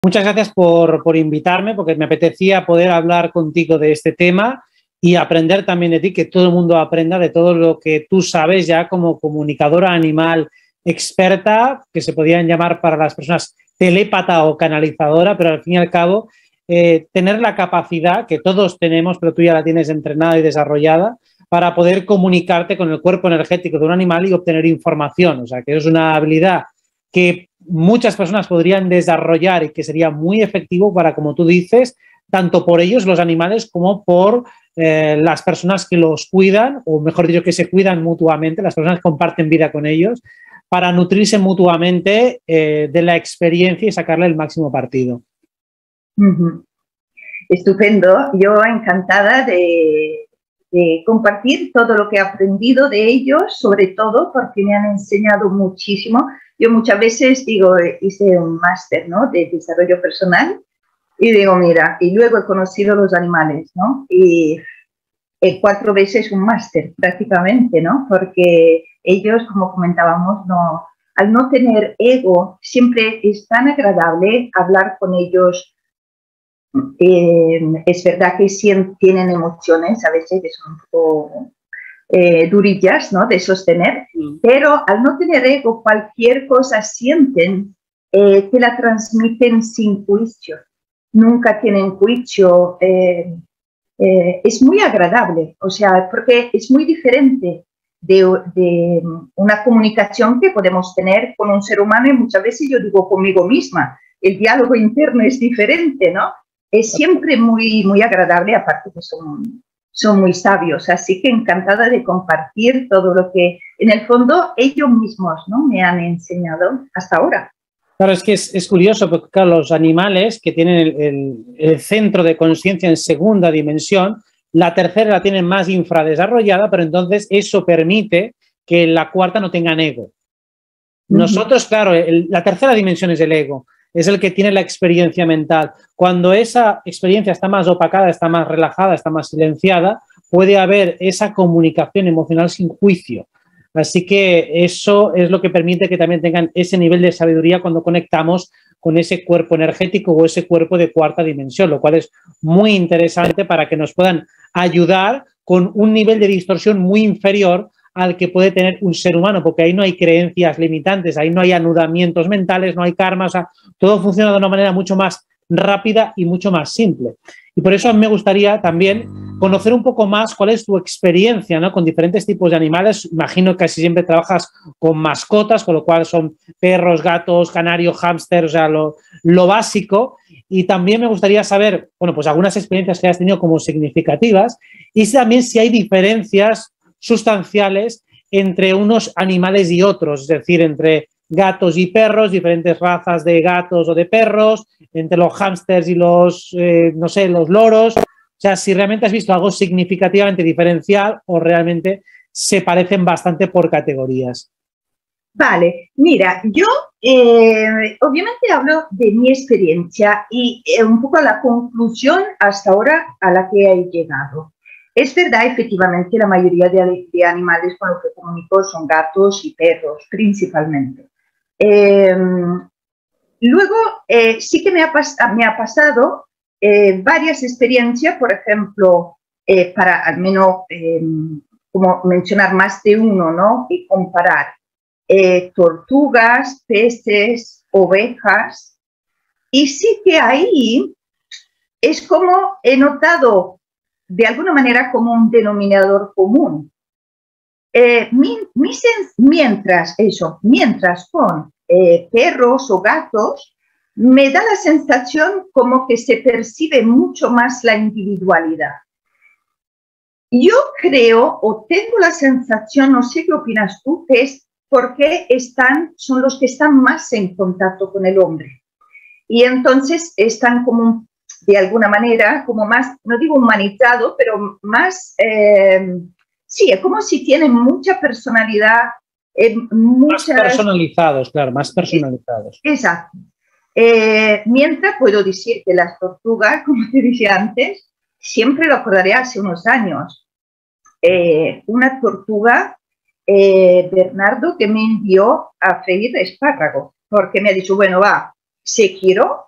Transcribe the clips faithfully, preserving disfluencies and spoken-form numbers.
Muchas gracias por, por invitarme, porque me apetecía poder hablar contigo de este tema y aprender también de ti, que todo el mundo aprenda de todo lo que tú sabes ya como comunicadora animal experta, que se podrían llamar para las personas telépata o canalizadora, pero al fin y al cabo eh, tener la capacidad que todos tenemos, pero tú ya la tienes entrenada y desarrollada, para poder comunicarte con el cuerpo energético de un animal y obtener información. O sea, que es una habilidad que muchas personas podrían desarrollar y que sería muy efectivo para, como tú dices, tanto por ellos, los animales, como por eh, las personas que los cuidan, o mejor dicho, que se cuidan mutuamente, las personas que comparten vida con ellos, para nutrirse mutuamente eh, de la experiencia y sacarle el máximo partido. Uh-huh. Estupendo. Yo encantada de, de compartir todo lo que he aprendido de ellos, sobre todo porque me han enseñado muchísimo. Yo muchas veces digo, hice un máster, ¿no?, de desarrollo personal y digo, mira, y luego he conocido los animales, ¿no? Y eh, cuatro veces un máster prácticamente, ¿no? Porque ellos, como comentábamos, no, al no tener ego, siempre es tan agradable hablar con ellos. Eh, es verdad que sí tienen emociones, a veces que son un poco eh, durillas, ¿no?, de sostener, mm. pero al no tener ego, cualquier cosa sienten, eh, te la transmiten sin juicio. Nunca tienen juicio. Eh, eh, es muy agradable, o sea, porque es muy diferente de, de una comunicación que podemos tener con un ser humano, y muchas veces yo digo conmigo misma, el diálogo interno es diferente, ¿no? Es siempre muy, muy agradable, aparte que son, son muy sabios, así que encantada de compartir todo lo que, en el fondo, ellos mismos, ¿no?, me han enseñado hasta ahora. Claro, es que es, es curioso, porque claro, los animales que tienen el, el, el centro de conciencia en segunda dimensión, la tercera la tienen más infradesarrollada, pero entonces eso permite que la cuarta no tengan ego. Uh-huh. Nosotros, claro, el, la tercera dimensión es el ego, es el que tiene la experiencia mental. Cuando esa experiencia está más opacada, está más relajada, está más silenciada, puede haber esa comunicación emocional sin juicio. Así que eso es lo que permite que también tengan ese nivel de sabiduría cuando conectamos con ese cuerpo energético o ese cuerpo de cuarta dimensión, lo cual es muy interesante para que nos puedan ayudar con un nivel de distorsión muy inferior al que puede tener un ser humano, porque ahí no hay creencias limitantes, ahí no hay anudamientos mentales, no hay karma, o sea, todo funciona de una manera mucho más rápida y mucho más simple. Y por eso me gustaría también conocer un poco más cuál es tu experiencia, ¿no?, con diferentes tipos de animales. Imagino que casi siempre trabajas con mascotas, con lo cual son perros, gatos, canarios, hámster, o sea, lo, lo básico. Y también me gustaría saber, bueno, pues algunas experiencias que has tenido como significativas, y también si hay diferencias sustanciales entre unos animales y otros, es decir, entre gatos y perros, diferentes razas de gatos o de perros, entre los hámsters y los, eh, no sé, los loros. O sea, si realmente has visto algo significativamente diferencial o realmente se parecen bastante por categorías. Vale, mira, yo eh, obviamente hablo de mi experiencia y eh, un poco la conclusión hasta ahora a la que he llegado. Es verdad, efectivamente, la mayoría de, de animales con los que comunico son gatos y perros, principalmente. Eh, luego, eh, sí que me ha, pas me ha pasado eh, varias experiencias, por ejemplo, eh, para al menos, eh, como mencionar más de uno, ¿no?, y comparar eh, tortugas, peces, ovejas, y sí que ahí es como he notado de alguna manera como un denominador común. Eh, mi, mi, mientras eso, mientras con eh, perros o gatos, me da la sensación como que se percibe mucho más la individualidad. Yo creo, o tengo la sensación, no sé qué opinas tú, que es porque están, son los que están más en contacto con el hombre. Y entonces están como, de alguna manera, como más, no digo humanizado, pero más, eh, sí, es como si tienen mucha personalidad. Eh, muchas, más personalizados, claro, más personalizados. Exacto. Eh, mientras puedo decir que las tortugas, como te dije antes, siempre lo acordaré hace unos años. Eh, una tortuga, eh, Bernardo, que me envió a freír espárragos, porque me ha dicho, bueno, va, si quiero,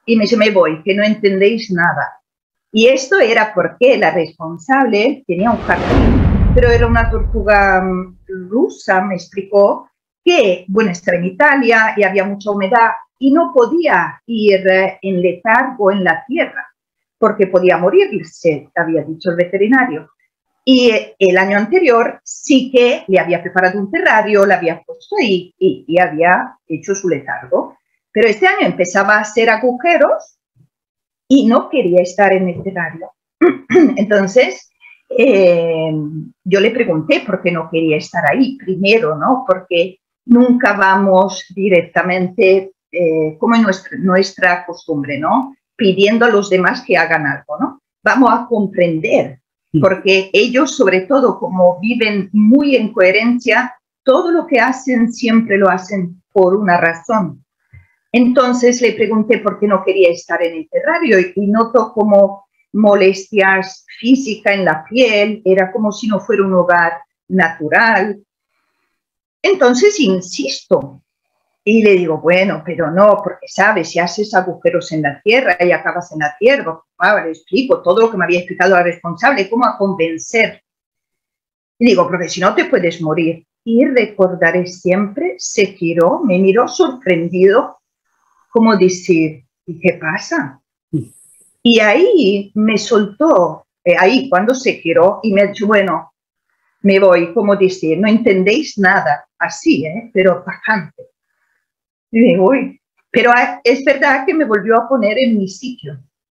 y me dice, me voy, que no entendéis nada. Y esto era porque la responsable tenía un jardín, pero era una tortuga rusa, me explicó, que, bueno, estaba en Italia y había mucha humedad y no podía ir en letargo en la tierra, porque podía morirse, había dicho el veterinario. Y el año anterior sí que le había preparado un terrario, la había puesto ahí y, y había hecho su letargo. Pero este año empezaba a hacer agujeros y no quería estar en el terrario. Entonces, eh, yo le pregunté por qué no quería estar ahí primero, ¿no? Porque nunca vamos directamente, eh, como en nuestra, nuestra costumbre, ¿no? Pidiendo a los demás que hagan algo, ¿no? Vamos a comprender, porque ellos, sobre todo, como viven muy en coherencia, todo lo que hacen siempre lo hacen por una razón. Entonces le pregunté por qué no quería estar en el terrario y, y noto como molestias físicas en la piel, era como si no fuera un hogar natural. Entonces insisto y le digo, bueno, pero no, porque sabes, si haces agujeros en la tierra y acabas en la tierra, ah, le explico todo lo que me había explicado la responsable, cómo a convencer. Y digo, porque si no te puedes morir. Y recordaré siempre, se giró, me miró sorprendido, como decir, ¿y qué pasa? Y ahí me soltó, eh, ahí cuando se giró, y me dijo, bueno, me voy, como decir, no entendéis nada, así, ¿eh? Pero bastante. Y digo, uy, pero es verdad que me volvió a poner en mi sitio.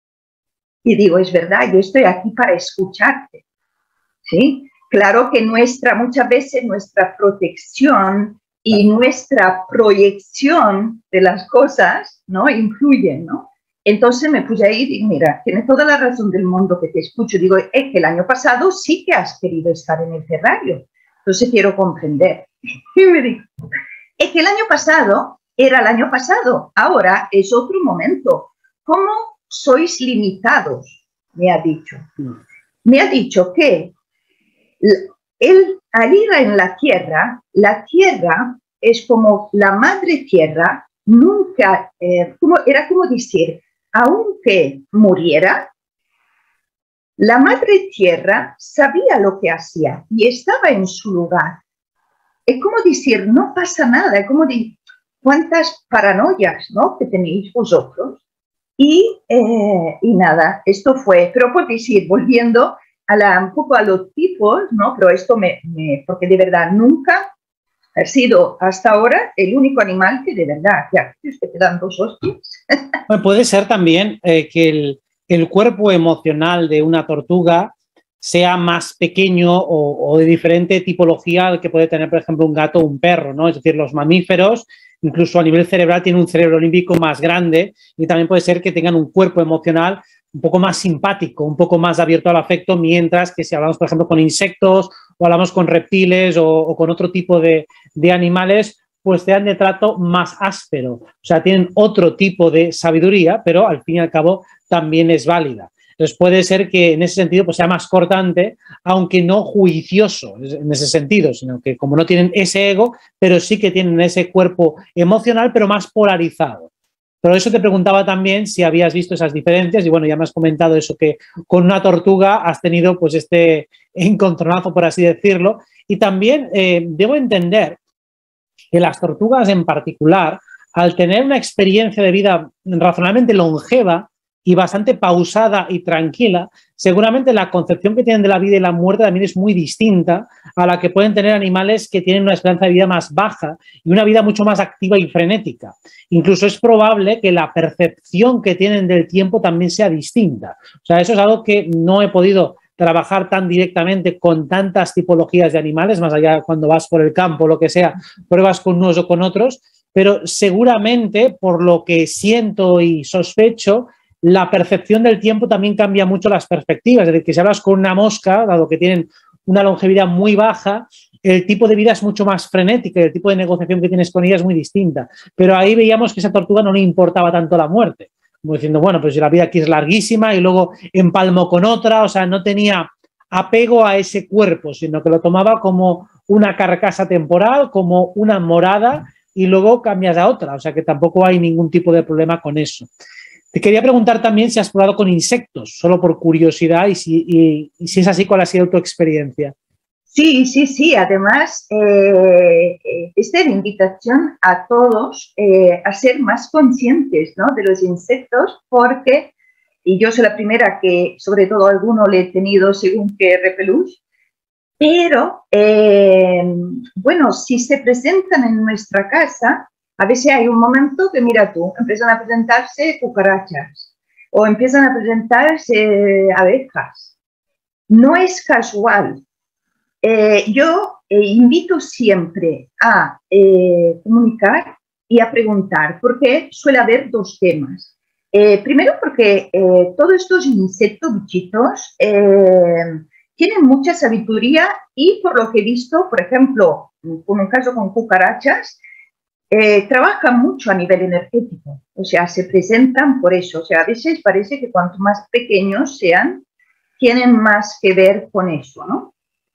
Y digo, es verdad, yo estoy aquí para escucharte, ¿sí? Claro que nuestra, muchas veces nuestra protección y nuestra proyección de las cosas, ¿no? Influyen, ¿no? Entonces me puse ahí y digo, mira, tienes toda la razón del mundo que te escucho. Digo, es que el año pasado sí que has querido estar en el terrario. Entonces quiero comprender. Y me digo, es que el año pasado era el año pasado, ahora es otro momento. ¿Cómo sois limitados? Me ha dicho. Me ha dicho que él, al ir en la tierra, la tierra es como la madre tierra, nunca, eh, como, era como decir, aunque muriera, la madre tierra sabía lo que hacía y estaba en su lugar. Es como decir, no pasa nada, es como decir, cuántas paranoias, ¿no?, que tenéis vosotros. Y, eh, y nada, esto fue, pero por decir, volviendo a la, un poco a los tipos, ¿no? Pero esto me, me, porque de verdad nunca ha sido hasta ahora el único animal que de verdad, ya, es que te dan dos hostias. Bueno, puede ser también eh, que el, el cuerpo emocional de una tortuga sea más pequeño o, o de diferente tipología al que puede tener, por ejemplo, un gato o un perro, ¿no? Es decir, los mamíferos, incluso a nivel cerebral, tienen un cerebro límbico más grande y también puede ser que tengan un cuerpo emocional un poco más simpático, un poco más abierto al afecto, mientras que si hablamos, por ejemplo, con insectos o hablamos con reptiles o, o con otro tipo de, de animales, pues sean de trato más áspero. O sea, tienen otro tipo de sabiduría, pero al fin y al cabo también es válida. Entonces puede ser que en ese sentido pues sea más cortante, aunque no juicioso en ese sentido, sino que como no tienen ese ego, pero sí que tienen ese cuerpo emocional, pero más polarizado. Pero eso te preguntaba también si habías visto esas diferencias y bueno, ya me has comentado eso, que con una tortuga has tenido pues este encontronazo, por así decirlo. Y también eh, debo entender que las tortugas en particular, al tener una experiencia de vida razonablemente longeva y bastante pausada y tranquila, seguramente la concepción que tienen de la vida y la muerte también es muy distinta a la que pueden tener animales que tienen una esperanza de vida más baja y una vida mucho más activa y frenética. Incluso es probable que la percepción que tienen del tiempo también sea distinta. O sea, eso es algo que no he podido trabajar tan directamente con tantas tipologías de animales, más allá cuando vas por el campo, lo que sea, pruebas con unos o con otros, pero seguramente, por lo que siento y sospecho, la percepción del tiempo también cambia mucho las perspectivas. Es decir, que si hablas con una mosca, dado que tienen una longevidad muy baja, el tipo de vida es mucho más frenética y el tipo de negociación que tienes con ella es muy distinta. Pero ahí veíamos que a esa tortuga no le importaba tanto la muerte. Como diciendo, bueno, pues la vida aquí es larguísima y luego empalmo con otra. O sea, no tenía apego a ese cuerpo, sino que lo tomaba como una carcasa temporal, como una morada y luego cambias a otra. O sea, que tampoco hay ningún tipo de problema con eso. Te quería preguntar también si has probado con insectos, solo por curiosidad, y si, y, y si es así, ¿cuál ha sido tu experiencia? Sí, sí, sí. Además, eh, esta es la invitación a todos eh, a ser más conscientes, ¿no?, de los insectos, porque, y yo soy la primera que, sobre todo, a alguno le he tenido según qué repelús, pero, eh, bueno, si se presentan en nuestra casa, a veces hay un momento que, mira tú, empiezan a presentarse cucarachas o empiezan a presentarse abejas. No es casual. Eh, yo eh, invito siempre a eh, comunicar y a preguntar, porque suele haber dos temas. Eh, primero, porque eh, todos estos insectos, bichitos, eh, tienen mucha sabiduría y, por lo que he visto, por ejemplo, con un caso con cucarachas, eh, trabajan mucho a nivel energético. O sea, se presentan por eso. O sea, a veces parece que cuanto más pequeños sean, tienen más que ver con eso, ¿no?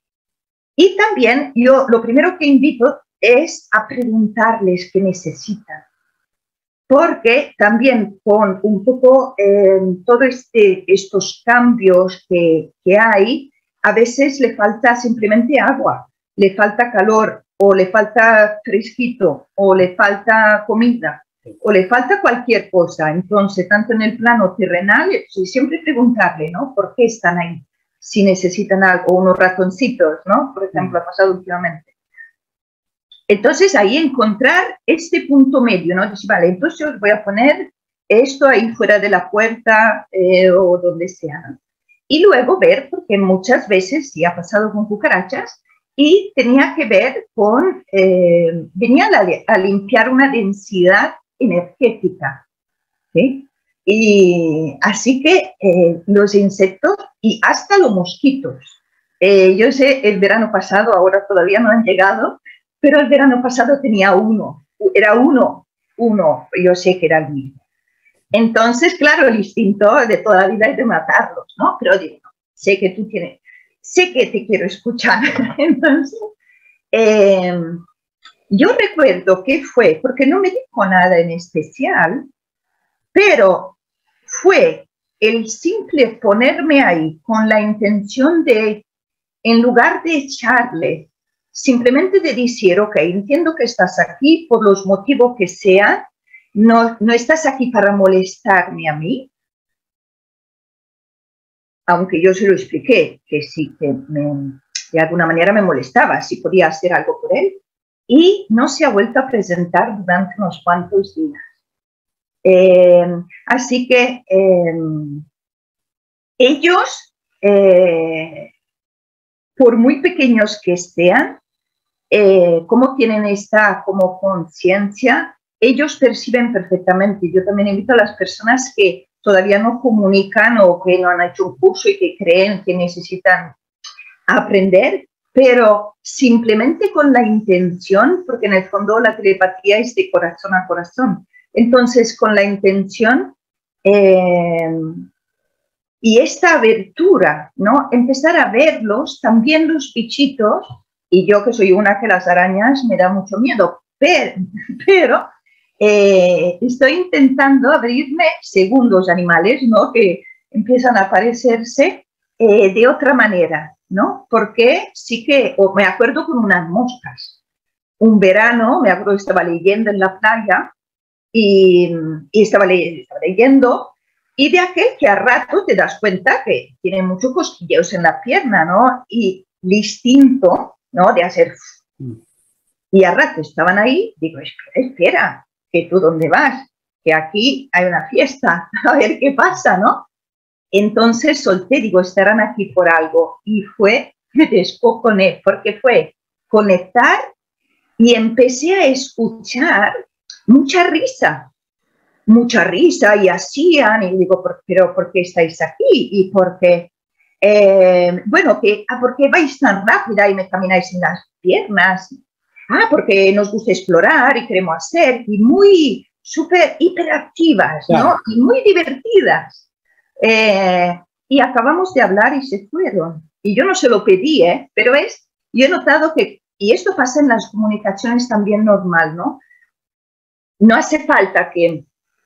Y también yo lo primero que invito es a preguntarles qué necesitan, porque también con un poco eh, todos este, estos cambios que, que hay, a veces le falta simplemente agua, le falta calor, o le falta fresquito, o le falta comida, o le falta cualquier cosa. Entonces, tanto en el plano terrenal, siempre preguntarle, ¿no?, ¿por qué están ahí? Si necesitan algo, unos ratoncitos, ¿no? Por ejemplo, ha pasado últimamente. Entonces, ahí encontrar este punto medio, ¿no? Decir, vale, entonces os voy a poner esto ahí fuera de la puerta eh, o donde sea, ¿no? Y luego ver, porque muchas veces sí ha pasado con cucarachas y tenía que ver con, eh, venía a, a limpiar una densidad energética, ¿sí? Y así que eh, los insectos y hasta los mosquitos. Eh, yo sé, el verano pasado, ahora todavía no han llegado, pero el verano pasado tenía uno, era uno, uno, yo sé que era el mismo. Entonces, claro, el instinto de toda la vida es de matarlos, ¿no? Pero digo, no, sé que tú tienes, sé que te quiero escuchar. Entonces, eh, yo recuerdo que fue, porque no me dijo nada en especial, pero fue el simple ponerme ahí con la intención de, en lugar de echarle, simplemente de decir, ok, entiendo que estás aquí por los motivos que sean, no, no estás aquí para molestarme a mí, aunque yo se lo expliqué, que sí, que me, de alguna manera me molestaba, si podía hacer algo por él, y no se ha vuelto a presentar durante unos cuantos días. Eh, así que eh, ellos, eh, por muy pequeños que sean, eh, como tienen esta como conciencia, ellos perciben perfectamente. Yo también invito a las personas que todavía no comunican o que no han hecho un curso y que creen que necesitan aprender, pero simplemente con la intención, porque en el fondo la telepatía es de corazón a corazón. Entonces, con la intención eh, y esta abertura, ¿no? Empezar a verlos, también los bichitos, y yo que soy una que las arañas me da mucho miedo, pero, pero eh, estoy intentando abrirme, según los animales, ¿no?, que empiezan a aparecerse eh, de otra manera, ¿no? Porque sí que, o me acuerdo con unas moscas, un verano, me acuerdo que estaba leyendo en la playa, Y, y estaba, le, estaba leyendo, y de aquel que a rato te das cuenta que tiene muchos cosquilleos en la pierna, ¿no? Y el instinto, ¿no?, de hacer... Y a rato estaban ahí, digo, espera, espera, que tú dónde vas, que aquí hay una fiesta, a ver qué pasa, ¿no? Entonces solté, digo, estarán aquí por algo, y fue, me descojoné, porque fue conectar y empecé a escuchar mucha risa, mucha risa, y hacían, y digo, pero ¿por qué estáis aquí? Y porque, eh, bueno, que, ah, ¿por qué vais tan rápida y me camináis en las piernas? Ah, porque nos gusta explorar y queremos hacer, y muy, súper hiperactivas, ¿no? Claro. Y muy divertidas. Eh, y acabamos de hablar y se fueron. Y yo no se lo pedí, ¿eh? Pero es, yo he notado que, y esto pasa en las comunicaciones también normal, ¿no? No hace falta que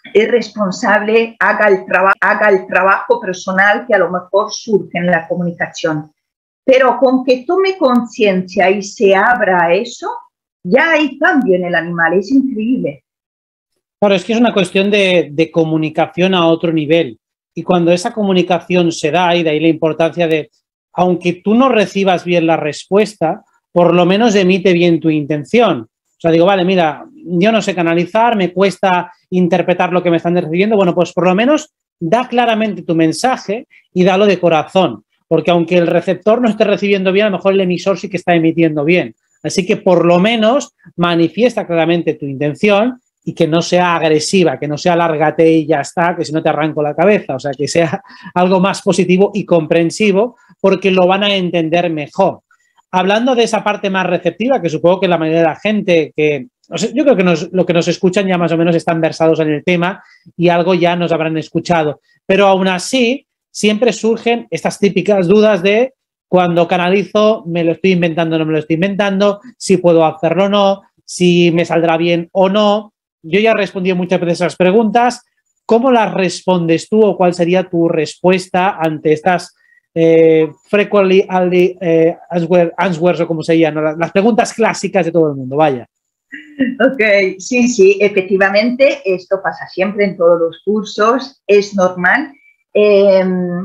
el responsable haga el, haga el trabajo personal que a lo mejor surge en la comunicación. Pero con que tome conciencia y se abra a eso, ya hay cambio en el animal, es increíble. Claro, es que es una cuestión de, de comunicación a otro nivel. Y cuando esa comunicación se da, y de ahí la importancia de, aunque tú no recibas bien la respuesta, por lo menos emite bien tu intención. O sea, digo, vale, mira, yo no sé canalizar, me cuesta interpretar lo que me están recibiendo. Bueno, pues por lo menos da claramente tu mensaje y dalo de corazón. Porque aunque el receptor no esté recibiendo bien, a lo mejor el emisor sí que está emitiendo bien. Así que por lo menos manifiesta claramente tu intención y que no sea agresiva, que no sea lárgate y ya está, que si no te arranco la cabeza. O sea, que sea algo más positivo y comprensivo porque lo van a entender mejor. Hablando de esa parte más receptiva, que supongo que la mayoría de la gente que... O sea, yo creo que nos, lo que nos escuchan ya más o menos están versados en el tema y algo ya nos habrán escuchado. Pero aún así, siempre surgen estas típicas dudas de cuando canalizo, me lo estoy inventando o no me lo estoy inventando, si puedo hacerlo o no, si me saldrá bien o no. Yo ya he respondido muchas veces a esas preguntas. ¿Cómo las respondes tú o cuál sería tu respuesta ante estas eh, frequently eh, answers o como se llaman, las, las preguntas clásicas de todo el mundo? Vaya. Ok, sí, sí, efectivamente, esto pasa siempre en todos los cursos, es normal. Eh,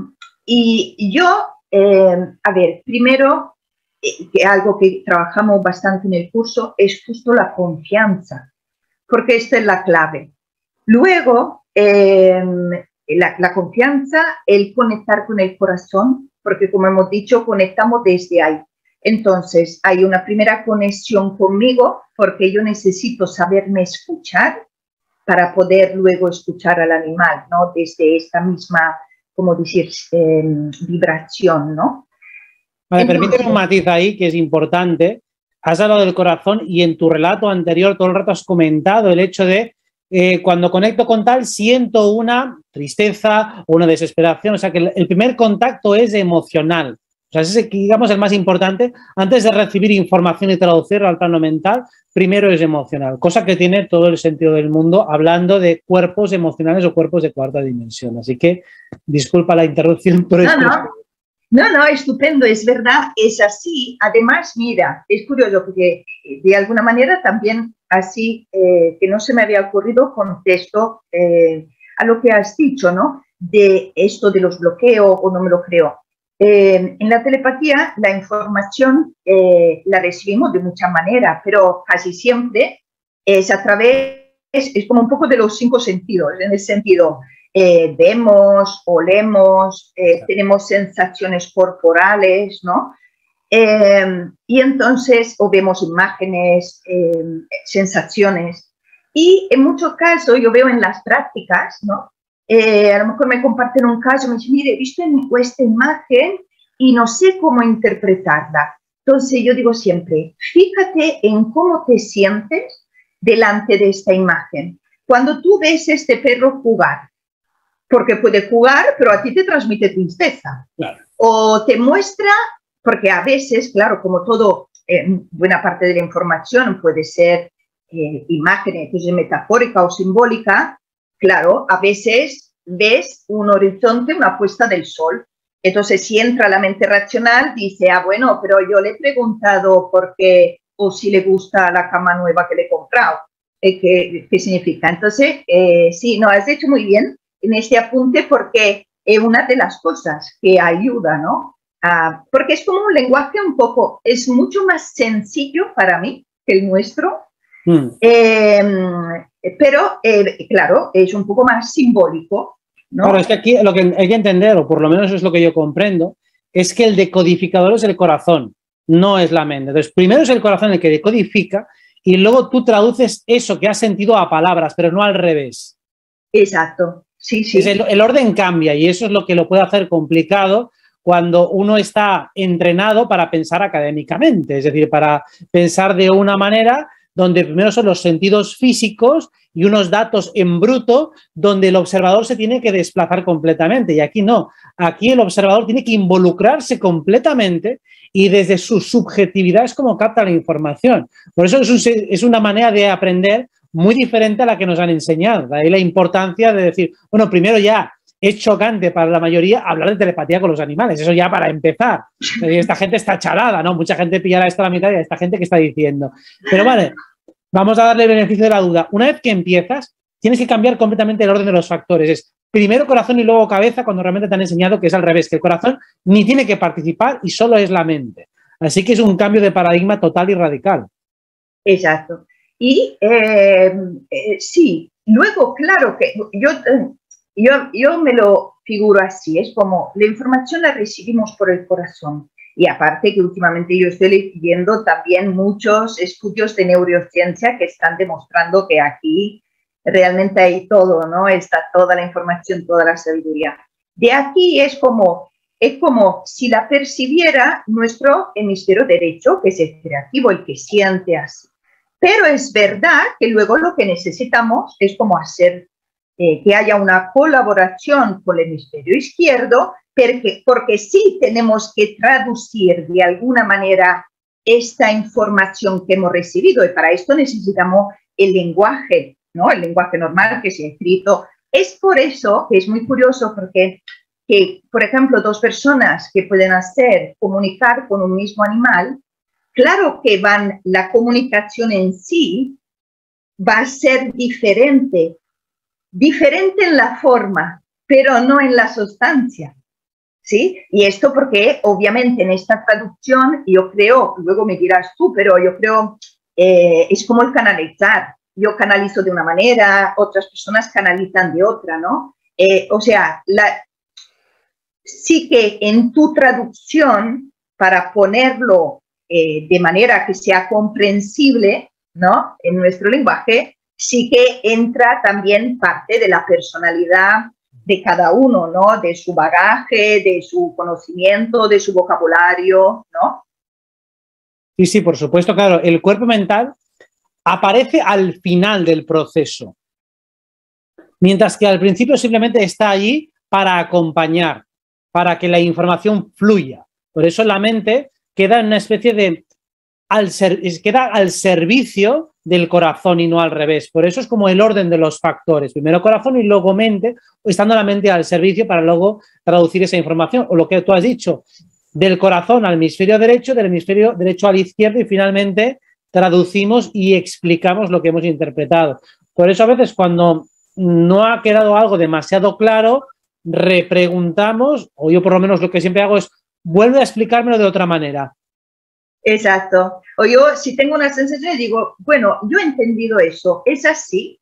y yo, eh, a ver, primero, eh, algo que trabajamos bastante en el curso es justo la confianza, porque esta es la clave. Luego, eh, la, la confianza, el conectar con el corazón, porque como hemos dicho, conectamos desde ahí. Entonces, hay una primera conexión conmigo, porque yo necesito saberme escuchar para poder luego escuchar al animal, ¿no? Desde esta misma, como decir, eh, vibración, ¿no? Vale, permíteme un matiz ahí que es importante. Has hablado del corazón y en tu relato anterior todo el rato has comentado el hecho de eh, cuando conecto con tal siento una tristeza o una desesperación. O sea que el, el primer contacto es emocional. O sea, ese es, digamos, el más importante. Antes de recibir información y traducirla al plano mental, primero es emocional, cosa que tiene todo el sentido del mundo hablando de cuerpos emocionales o cuerpos de cuarta dimensión. Así que, disculpa la interrupción. Pero no, no. no, no, estupendo, es verdad, es así. Además, mira, es curioso porque de alguna manera también así, eh, que no se me había ocurrido, contesto eh, a lo que has dicho, ¿no? De esto de los bloqueos o no me lo creo. Eh, en la telepatía la información eh, la recibimos de muchas maneras, pero casi siempre es a través, es, es como un poco de los cinco sentidos, en el sentido, eh, vemos, olemos, eh, tenemos sensaciones corporales, ¿no? Eh, y entonces, o vemos imágenes, eh, sensaciones, y en muchos casos yo veo en las prácticas, ¿no? Eh, a lo mejor me comparten un caso, me dicen, mire, he visto esta imagen y no sé cómo interpretarla. Entonces yo digo siempre, fíjate en cómo te sientes delante de esta imagen. Cuando tú ves este perro jugar, porque puede jugar, pero a ti te transmite tristeza. Claro. O te muestra, porque a veces, claro, como todo, eh, buena parte de la información puede ser eh, imágenes, entonces metafórica o simbólica. Claro, a veces ves un horizonte, una puesta del sol. Entonces, si entra la mente racional, dice, ah, bueno, pero yo le he preguntado por qué o si le gusta la cama nueva que le he comprado. Eh, ¿qué, ¿Qué significa? Entonces, eh, sí, no, has hecho muy bien en este apunte porque es una de las cosas que ayuda, ¿no? Ah, porque es como un lenguaje un poco, es mucho más sencillo para mí que el nuestro. Mm. Eh, pero, eh, claro, es un poco más simbólico, ¿no? Claro, es que aquí lo que hay que entender, o por lo menos es lo que yo comprendo, es que el decodificador es el corazón, no es la mente. Entonces, primero es el corazón el que decodifica y luego tú traduces eso que has sentido a palabras, pero no al revés. Exacto, sí, sí. El, el orden cambia y eso es lo que lo puede hacer complicado cuando uno está entrenado para pensar académicamente, es decir, para pensar de una manera donde primero son los sentidos físicos y unos datos en bruto donde el observador se tiene que desplazar completamente. Y aquí no, aquí el observador tiene que involucrarse completamente y desde su subjetividad es como capta la información. Por eso es, un, es una manera de aprender muy diferente a la que nos han enseñado. De ahí la importancia de decir, bueno, primero ya es chocante para la mayoría hablar de telepatía con los animales, eso ya para empezar. Esta gente está charada, ¿no? Mucha gente pillará esto a la mitad y esta gente que está diciendo. Pero vale, vamos a darle el beneficio de la duda. Una vez que empiezas, tienes que cambiar completamente el orden de los factores. Es primero corazón y luego cabeza, cuando realmente te han enseñado que es al revés, que el corazón ni tiene que participar y solo es la mente. Así que es un cambio de paradigma total y radical. Exacto. Y eh, eh, sí, luego, claro que yo, yo, yo me lo figuro así, es como la información la recibimos por el corazón. Y aparte que últimamente yo estoy viendo también muchos estudios de neurociencia que están demostrando que aquí realmente hay todo, ¿no? Está toda la información, toda la sabiduría. De aquí es como, es como si la percibiera nuestro hemisferio derecho, que es el creativo, el que siente así. Pero es verdad que luego lo que necesitamos es como hacer eh, que haya una colaboración con el hemisferio izquierdo, porque, porque sí tenemos que traducir de alguna manera esta información que hemos recibido y para esto necesitamos el lenguaje, ¿no? El lenguaje normal que se ha escrito. Es por eso que es muy curioso porque, que, por ejemplo, dos personas que pueden hacer comunicar con un mismo animal, claro que van, la comunicación en sí va a ser diferente, diferente en la forma, pero no en la sustancia, ¿sí? Y esto porque obviamente en esta traducción yo creo, luego me dirás tú, pero yo creo eh, es como el canalizar. Yo canalizo de una manera, otras personas canalizan de otra, ¿no? Eh, o sea, la, sí que en tu traducción, para ponerlo Eh, de manera que sea comprensible, ¿no? En nuestro lenguaje, sí que entra también parte de la personalidad de cada uno, ¿no? De su bagaje, de su conocimiento, de su vocabulario, ¿no? Sí, sí, por supuesto, claro. El cuerpo mental aparece al final del proceso, mientras que al principio simplemente está allí para acompañar, para que la información fluya. Por eso la mente queda en una especie de al ser, queda al servicio del corazón y no al revés. Por eso es como el orden de los factores. Primero corazón y luego mente, estando la mente al servicio para luego traducir esa información. O lo que tú has dicho, del corazón al hemisferio derecho, del hemisferio derecho al izquierdo y finalmente traducimos y explicamos lo que hemos interpretado. Por eso a veces cuando no ha quedado algo demasiado claro, repreguntamos, o yo por lo menos lo que siempre hago es vuelve a explicármelo de otra manera. Exacto. O yo, si tengo una sensación, digo, bueno, yo he entendido eso, ¿es así?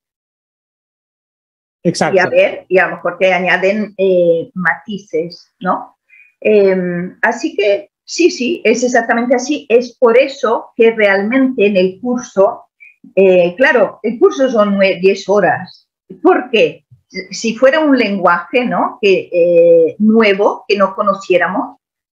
Exacto. Y a ver, y a lo mejor te añaden eh, matices, ¿no? Eh, así que, sí, sí, es exactamente así. Es por eso que realmente en el curso, eh, claro, el curso son diez horas. ¿Por qué? Si fuera un lenguaje, ¿no? que, eh, nuevo, que no conociéramos,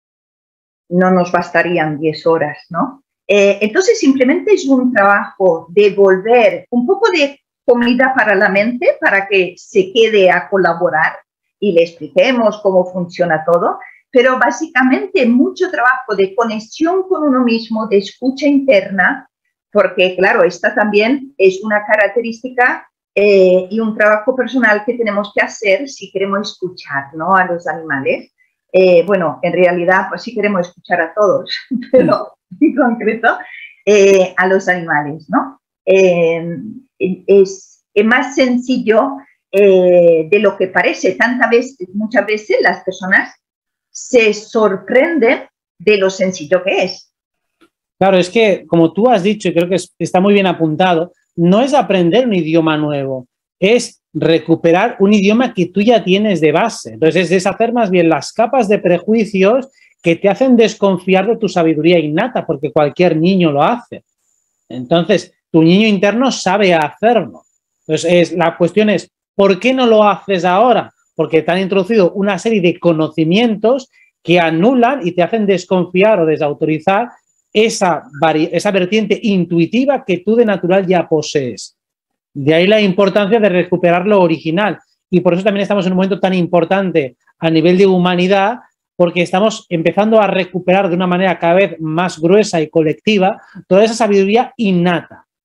no nos bastarían diez horas, ¿no? Eh, entonces, simplemente es un trabajo de volver un poco de comida para la mente para que se quede a colaborar y le expliquemos cómo funciona todo, pero básicamente mucho trabajo de conexión con uno mismo, de escucha interna, porque, claro, esta también es una característica eh, y un trabajo personal que tenemos que hacer si queremos escuchar, ¿no? A los animales. Eh, bueno, en realidad, pues sí queremos escuchar a todos, pero en concreto eh, a los animales, ¿no? Eh, es, es más sencillo eh, de lo que parece. Tantas veces, muchas veces las personas se sorprenden de lo sencillo que es. Claro, es que, como tú has dicho, y creo que es, está muy bien apuntado, no es aprender un idioma nuevo, es recuperar un idioma que tú ya tienes de base. Entonces, es deshacer más bien las capas de prejuicios que te hacen desconfiar de tu sabiduría innata, porque cualquier niño lo hace. Entonces, tu niño interno sabe hacerlo. Entonces, es, la cuestión es, ¿por qué no lo haces ahora? Porque te han introducido una serie de conocimientos que anulan y te hacen desconfiar o desautorizar esa, esa vertiente intuitiva que tú de natural ya posees. De ahí la importancia de recuperar lo original. Y por eso también estamos en un momento tan importante a nivel de humanidad, porque estamos empezando a recuperar de una manera cada vez más gruesa y colectiva toda esa sabiduría innata.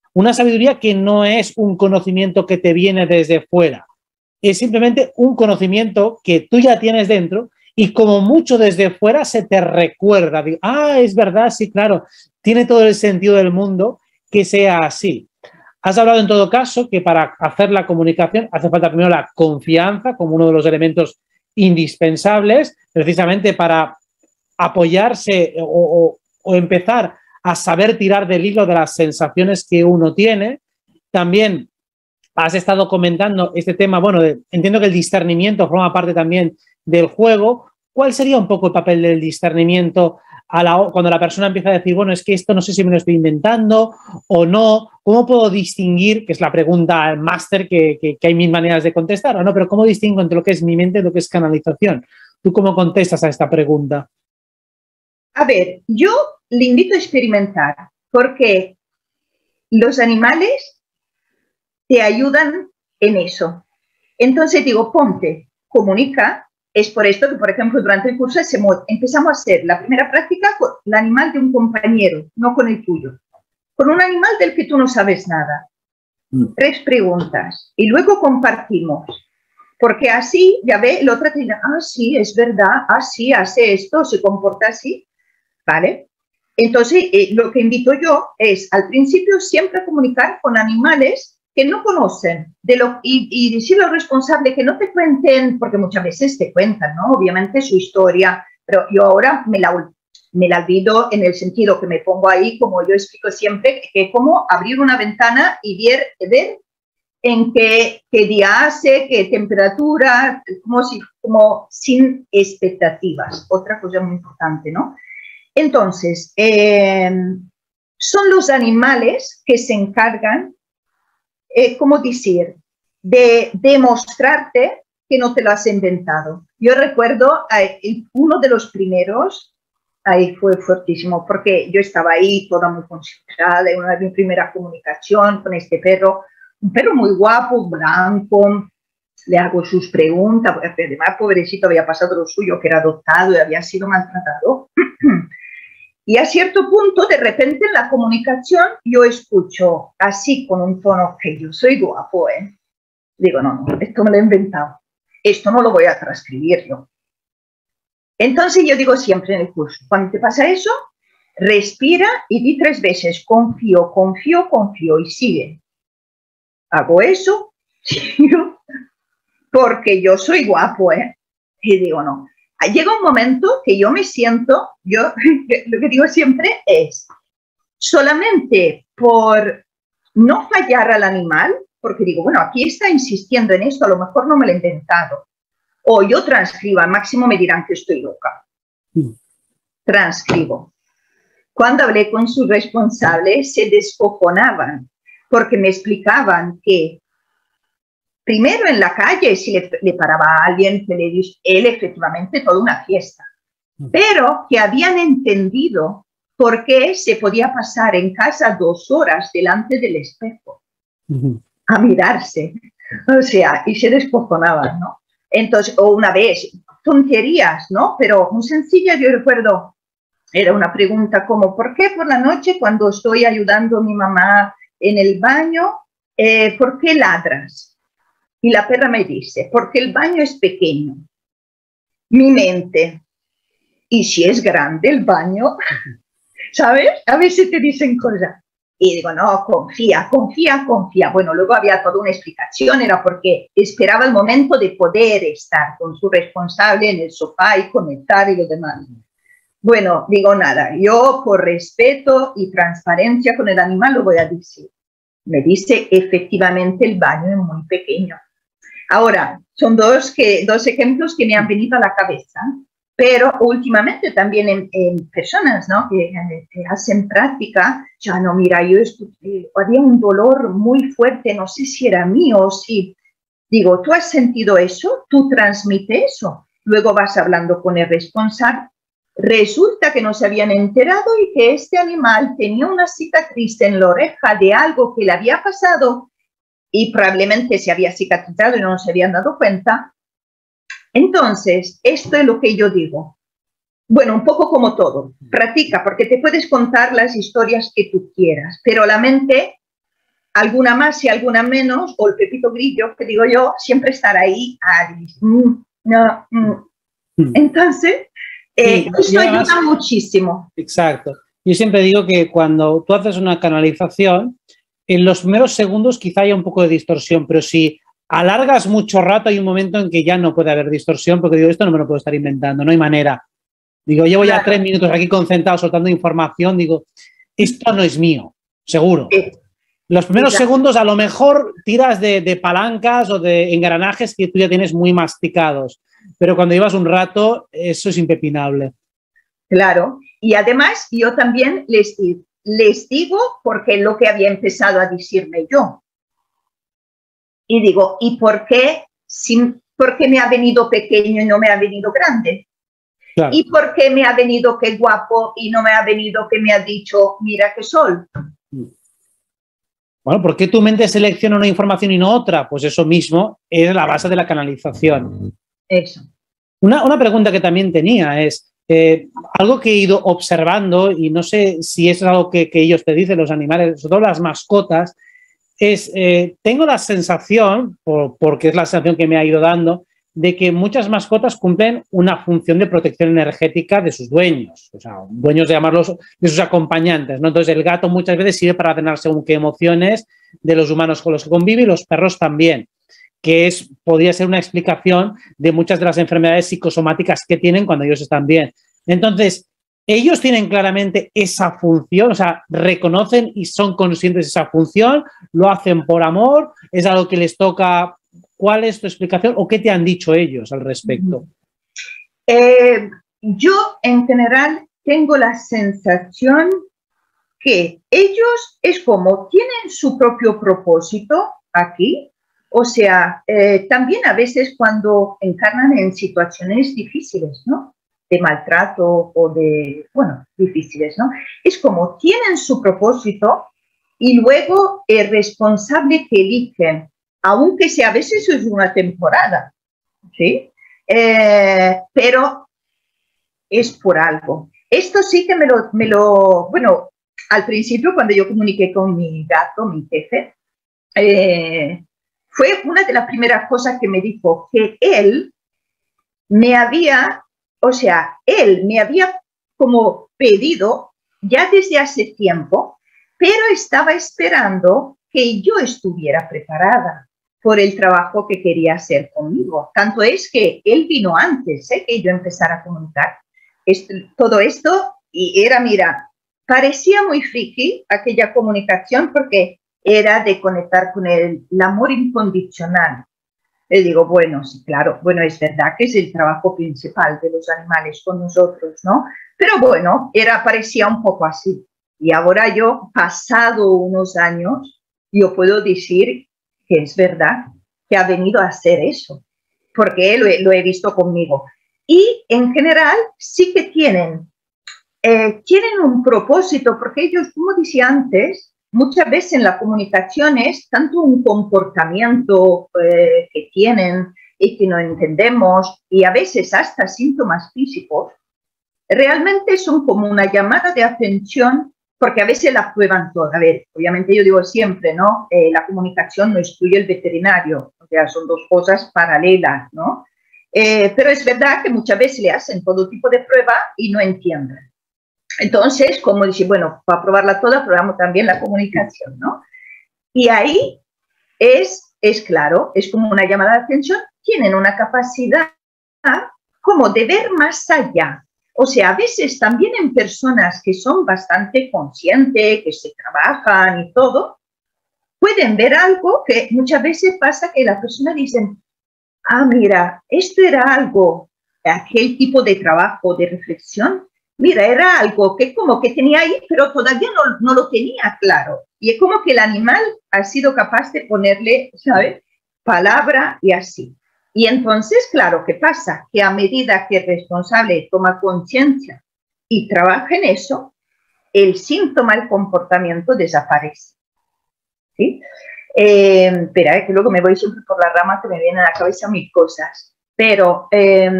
Una sabiduría que no es un conocimiento que te viene desde fuera, es simplemente un conocimiento que tú ya tienes dentro y como mucho desde fuera se te recuerda. Digo, ah, es verdad, sí, claro, tiene todo el sentido del mundo que sea así. Has hablado en todo caso que para hacer la comunicación hace falta primero la confianza como uno de los elementos indispensables, precisamente para apoyarse o, o, o empezar a saber tirar del hilo de las sensaciones que uno tiene. También has estado comentando este tema, bueno, de, entiendo que el discernimiento forma parte también del juego. ¿Cuál sería un poco el papel del discernimiento a la, cuando la persona empieza a decir, bueno, es que esto no sé si me lo estoy inventando o no? ¿Cómo puedo distinguir, que es la pregunta máster que, que, que hay mil maneras de contestar, o no, pero cómo distingo entre lo que es mi mente y lo que es canalización? ¿Tú cómo contestas a esta pregunta? A ver, yo le invito a experimentar porque los animales te ayudan en eso. Entonces digo, ponte, comunica. Es por esto que, por ejemplo, durante el curso empezamos a hacer la primera práctica con el animal de un compañero, no con el tuyo. Con un animal del que tú no sabes nada. Tres preguntas. Y luego compartimos. Porque así, ya ve, el otro te dice, ah, sí, es verdad, ah, sí, hace esto, se comporta así. ¿Vale? Entonces, eh, lo que invito yo es, al principio, siempre comunicar con animales que no conocen de lo, y, y decirle al responsable que no te cuenten, porque muchas veces te cuentan, ¿no? Obviamente su historia, pero yo ahora me la, me la olvido en el sentido que me pongo ahí, como yo explico siempre, que como abrir una ventana y ver, ver en qué, qué día hace, qué temperatura, como, si, como sin expectativas. Otra cosa muy importante, ¿no? Entonces, eh, son los animales que se encargan, eh, ¿cómo decir?, de demostrarte que no te lo has inventado. Yo recuerdo eh, uno de los primeros, ahí fue fuertísimo, porque yo estaba ahí toda muy concentrada, en una de mi primera comunicación con este perro, un perro muy guapo, blanco. Le hago sus preguntas, porque además, pobrecito, había pasado lo suyo, que era adoptado y había sido maltratado. Y a cierto punto, de repente, en la comunicación, yo escucho así, con un tono, que yo soy guapo, ¿eh? Digo, no, no, esto me lo he inventado. Esto no lo voy a transcribir yo. Entonces, yo digo siempre en el curso, cuando te pasa eso, respira y di tres veces, confío, confío, confío, y sigue. Hago eso, sigo, porque yo soy guapo, ¿eh? Y digo, no. Llega un momento que yo me siento, yo lo que digo siempre es, solamente por no fallar al animal, porque digo, bueno, aquí está insistiendo en esto, a lo mejor no me lo he inventado, o yo transcribo, al máximo me dirán que estoy loca. Transcribo. Cuando hablé con sus responsables, se descojonaban, porque me explicaban que primero en la calle, si le, le paraba a alguien, que le dice, él efectivamente toda una fiesta, pero que habían entendido por qué se podía pasar en casa dos horas delante del espejo uh-huh. a mirarse, o sea, y se descojonaban, ¿no? Entonces, o una vez, tonterías, ¿no? Pero muy sencilla, yo recuerdo, era una pregunta como, ¿por qué por la noche cuando estoy ayudando a mi mamá en el baño, eh, ¿por qué ladras? Y la perra me dice, porque el baño es pequeño. Mi mente, ¿y si es grande el baño? ¿Sabes? A veces te dicen cosas. Y digo, no, confía, confía, confía. Bueno, luego había toda una explicación, era porque esperaba el momento de poder estar con su responsable en el sofá y conectar y lo demás. Bueno, digo nada, yo por respeto y transparencia con el animal lo voy a decir. Me dice, efectivamente el baño es muy pequeño. Ahora, son dos, que, dos ejemplos que me han venido a la cabeza, pero últimamente también en, en personas, ¿no? que, que hacen práctica, ya no, mira, yo eh, había un dolor muy fuerte, no sé si era mío o si, digo, ¿tú has sentido eso? ¿Tú transmites eso? Luego vas hablando con el responsable. Resulta que no se habían enterado y que este animal tenía una cicatriz en la oreja de algo que le había pasado y probablemente se había cicatrizado y no se habían dado cuenta. Entonces, esto es lo que yo digo. Bueno, un poco como todo. Practica, porque te puedes contar las historias que tú quieras, pero la mente alguna más y alguna menos, o el pepito grillo, que digo yo, siempre estar ahí, ah, mm, no, mm. Mm. Entonces, eh, sí, eso además, ayuda muchísimo. Exacto. Yo siempre digo que cuando tú haces una canalización, en los primeros segundos quizá haya un poco de distorsión, pero si alargas mucho rato hay un momento en que ya no puede haber distorsión, porque digo, esto no me lo puedo estar inventando, no hay manera. Digo, llevo claro. ya tres minutos aquí concentrado soltando información, digo, esto no es mío, seguro. Sí. Los primeros Exacto. segundos a lo mejor tiras de, de palancas o de engranajes que tú ya tienes muy masticados, pero cuando llevas un rato eso es impepinable. Claro, y además yo también les, les digo, porque es lo que había empezado a decirme yo. Y digo, ¿y por qué, si, por qué me ha venido pequeño y no me ha venido grande? Claro. ¿Y por qué me ha venido qué guapo y no me ha venido que me ha dicho, mira qué sol? Bueno, ¿por qué tu mente selecciona una información y no otra? Pues eso mismo es la base de la canalización. Eso. Una, una pregunta que también tenía es, eh, algo que he ido observando, y no sé si eso es algo que, que ellos te dicen, los animales, sobre todo las mascotas, es, eh, tengo la sensación, por, porque es la sensación que me ha ido dando, de que muchas mascotas cumplen una función de protección energética de sus dueños, o sea, dueños de llamarlos de sus acompañantes, ¿no? Entonces el gato muchas veces sirve para tener según qué emociones de los humanos con los que convive y los perros también, que es, podría ser una explicación de muchas de las enfermedades psicosomáticas que tienen cuando ellos están bien. Entonces, ellos tienen claramente esa función, o sea, reconocen y son conscientes de esa función, lo hacen por amor, es algo que les toca. ¿Cuál es tu explicación o qué te han dicho ellos al respecto? Eh, yo, en general, tengo la sensación que ellos es como tienen su propio propósito aquí, o sea, eh, también a veces cuando encarnan en situaciones difíciles, ¿no? De maltrato o de, bueno, difíciles, ¿no? Es como tienen su propósito y luego el responsable que eligen, aunque sea a veces es una temporada, ¿sí? Eh, pero es por algo. Esto sí que me lo, me lo, bueno, al principio cuando yo comuniqué con mi gato, mi jefe, eh, fue una de las primeras cosas que me dijo, que él me había, o sea, él me había como pedido ya desde hace tiempo, pero estaba esperando que yo estuviera preparada por el trabajo que quería hacer conmigo. Tanto es que él vino antes ¿eh? que yo empezara a comunicar esto, todo esto, y era, mira, parecía muy friki aquella comunicación porque era de conectar con el, el amor incondicional. Le digo, bueno, sí, claro, bueno, es verdad que es el trabajo principal de los animales con nosotros, ¿no? Pero bueno, era, parecía un poco así. Y ahora yo, pasado unos años, yo puedo decir que es verdad que ha venido a hacer eso, porque lo he, lo he visto conmigo. Y en general sí que tienen, eh, tienen un propósito, porque ellos, como decía antes, muchas veces en la comunicación es tanto un comportamiento eh, que tienen y que no entendemos, y a veces hasta síntomas físicos, realmente son como una llamada de atención, porque a veces la prueban toda. A ver, obviamente yo digo siempre, ¿no? Eh, la comunicación no excluye el veterinario, o sea, son dos cosas paralelas, ¿no? Eh, pero es verdad que muchas veces le hacen todo tipo de prueba y no entienden. Entonces, como dice, bueno, para probarla toda, probamos también la comunicación, ¿no? Y ahí es, es claro, es como una llamada de atención, tienen una capacidad como de ver más allá. O sea, a veces también en personas que son bastante conscientes, que se trabajan y todo, pueden ver algo que muchas veces pasa que la persona dice, ah, mira, esto era algo, aquel tipo de trabajo, de reflexión, mira, era algo que como que tenía ahí, pero todavía no, no lo tenía claro. Y es como que el animal ha sido capaz de ponerle, ¿sabes?, palabra y así. Y entonces, claro, ¿qué pasa? Que a medida que el responsable toma conciencia y trabaja en eso, el síntoma, el comportamiento desaparece. ¿Sí? Eh, espera, eh, que luego me voy siempre por la rama que me vienen a la cabeza mil cosas. Pero eh,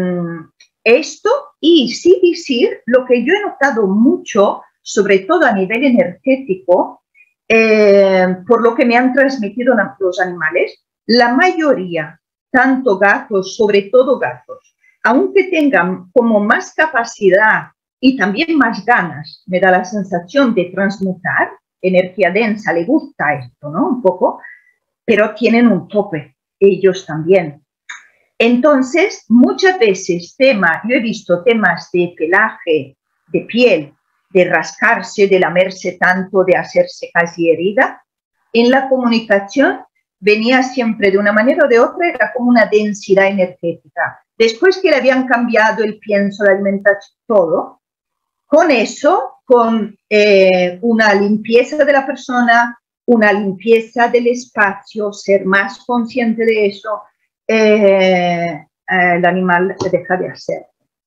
esto, y sí decir, lo que yo he notado mucho, sobre todo a nivel energético, eh, por lo que me han transmitido los animales, la mayoría, tanto gatos, sobre todo gatos, aunque tengan como más capacidad y también más ganas, me da la sensación de transmutar, energía densa, le gusta esto, ¿no? Un poco, pero tienen un tope, ellos también. Entonces, muchas veces tema, yo he visto temas de pelaje, de piel, de rascarse, de lamerse tanto, de hacerse casi herida, en la comunicación venía siempre de una manera o de otra, era como una densidad energética. Después que le habían cambiado el pienso, la alimentación, todo, con eso, con eh, una limpieza de la persona, una limpieza del espacio, ser más consciente de eso, eh, eh, el animal se deja de hacer.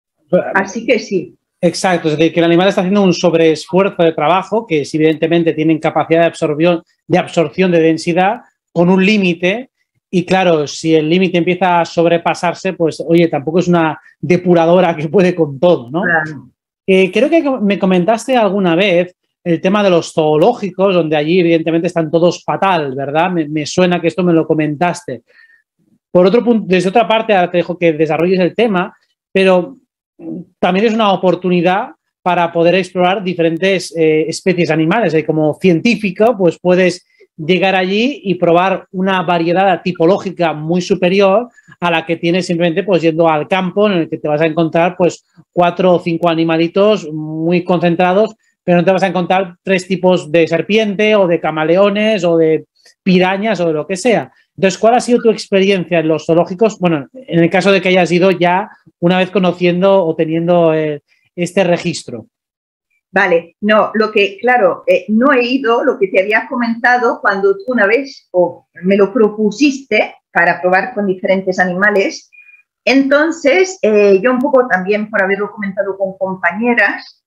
Así que sí. Exacto, es decir, que el animal está haciendo un sobreesfuerzo de trabajo, que si evidentemente tienen capacidad de absorción, de absorción de densidad, con un límite, y claro, si el límite empieza a sobrepasarse, pues oye, tampoco es una depuradora que puede con todo, ¿no? Claro. Eh, creo que me comentaste alguna vez el tema de los zoológicos, donde allí evidentemente están todos fatal, ¿verdad? Me, me suena que esto me lo comentaste. Por otro punto, desde otra parte, ahora te dejo que desarrolles el tema, pero también es una oportunidad para poder explorar diferentes eh, especies animales. Y como científico, pues puedes llegar allí y probar una variedad tipológica muy superior a la que tienes simplemente pues yendo al campo, en el que te vas a encontrar pues cuatro o cinco animalitos muy concentrados, pero no te vas a encontrar tres tipos de serpiente o de camaleones o de pirañas o de lo que sea. Entonces, ¿cuál ha sido tu experiencia en los zoológicos? Bueno, en el caso de que hayas ido ya una vez conociendo o teniendo eh, este registro. Vale, no, lo que, claro, eh, no he ido, lo que te había comentado cuando tú una vez o me lo propusiste para probar con diferentes animales. Entonces, eh, yo un poco también por haberlo comentado con compañeras,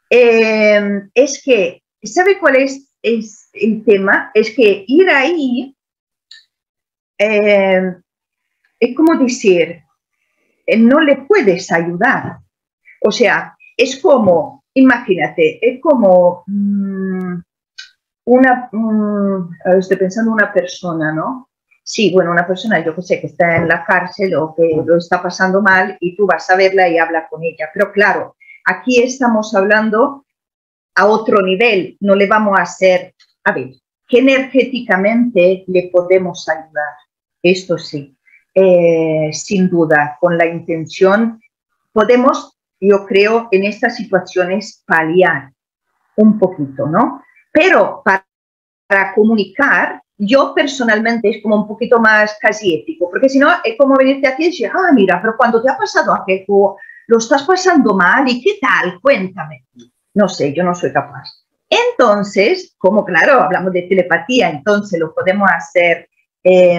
eh, es que, ¿sabe cuál es, es el tema? Es que ir ahí eh, es como decir, eh, no le puedes ayudar. O sea, es como, imagínate, es como mmm, una, mmm, estoy pensando una persona, ¿no? Sí, bueno, una persona, yo que sé, que está en la cárcel o que lo está pasando mal y tú vas a verla y hablas con ella. Pero claro, aquí estamos hablando a otro nivel, no le vamos a hacer, a ver, que energéticamente le podemos ayudar, esto sí, eh, sin duda, con la intención, podemos, yo creo, en estas situaciones paliar un poquito, ¿no? Pero para, para comunicar, yo personalmente es como un poquito más casi ético, porque si no es como venirte aquí y decir, ah, mira, pero cuando te ha pasado aquello, lo estás pasando mal, ¿y qué tal? Cuéntame. No sé, yo no soy capaz. Entonces, como claro, hablamos de telepatía, entonces lo podemos hacer eh,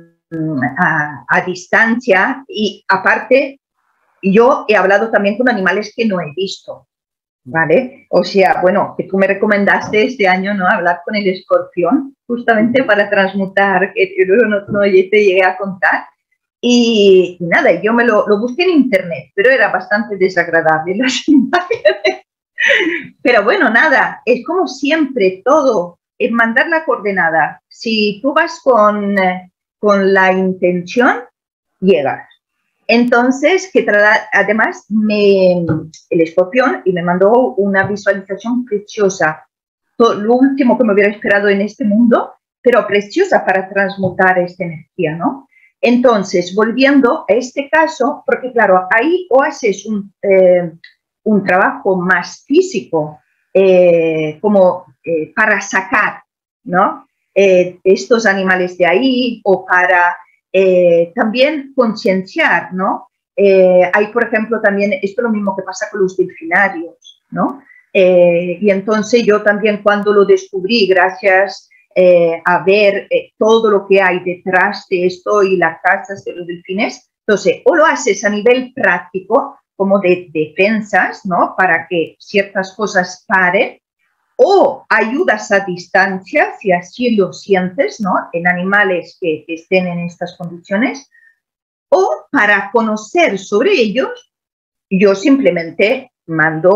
a, a distancia y aparte, yo he hablado también con animales que no he visto, ¿vale? O sea, bueno, que tú me recomendaste este año, ¿no? Hablar con el escorpión, justamente para transmutar, que yo no, no te llegué a contar. Y, y nada, yo me lo, lo busqué en internet, pero era bastante desagradable las imágenes. Pero bueno, nada, es como siempre, todo, es mandar la coordenada. Si tú vas con, con la intención, llegas. Entonces, que además me, el escorpión y me mandó una visualización preciosa. Todo, lo último que me hubiera esperado en este mundo, pero preciosa para transmutar esta energía, ¿no? Entonces, volviendo a este caso, porque claro, ahí o haces un... Eh, un trabajo más físico, eh, como eh, para sacar, ¿no? eh, estos animales de ahí o para eh, también concienciar, ¿no? Eh, hay, por ejemplo, también, esto es lo mismo que pasa con los delfinarios, ¿no? Eh, y entonces yo también cuando lo descubrí, gracias eh, a ver eh, todo lo que hay detrás de esto y las casas de los delfines, entonces o lo haces a nivel práctico, como de defensas, ¿no? Para que ciertas cosas paren, o ayudas a distancia, si así lo sientes, ¿no? En animales que, que estén en estas condiciones, o para conocer sobre ellos, yo simplemente mando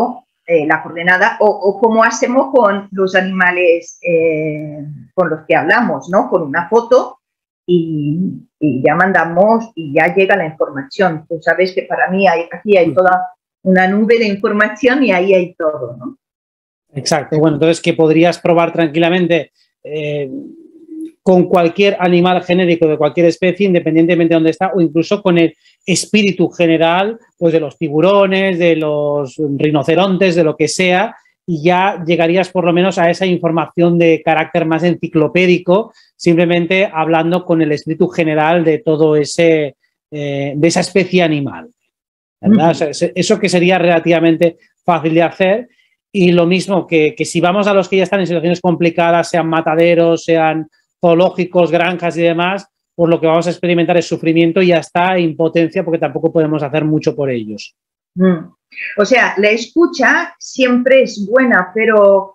eh, la coordenada, o, o como hacemos con los animales eh, con los que hablamos, ¿no? Con una foto y, y ya mandamos y ya llega la información. Tú sabes que para mí hay, aquí hay toda una nube de información y ahí hay todo, ¿no? Exacto. Bueno, entonces que podrías probar tranquilamente eh, con cualquier animal genérico de cualquier especie, independientemente de dónde está, o incluso con el espíritu general, pues de los tiburones, de los rinocerontes, de lo que sea, y ya llegarías por lo menos a esa información de carácter más enciclopédico, simplemente hablando con el espíritu general de todo ese, eh, de esa especie animal, ¿verdad? Uh-huh. O sea, eso que sería relativamente fácil de hacer. Y lo mismo que, que si vamos a los que ya están en situaciones complicadas, sean mataderos, sean zoológicos, granjas y demás, pues lo que vamos a experimentar es sufrimiento y hasta impotencia, porque tampoco podemos hacer mucho por ellos. Mm. O sea, la escucha siempre es buena, pero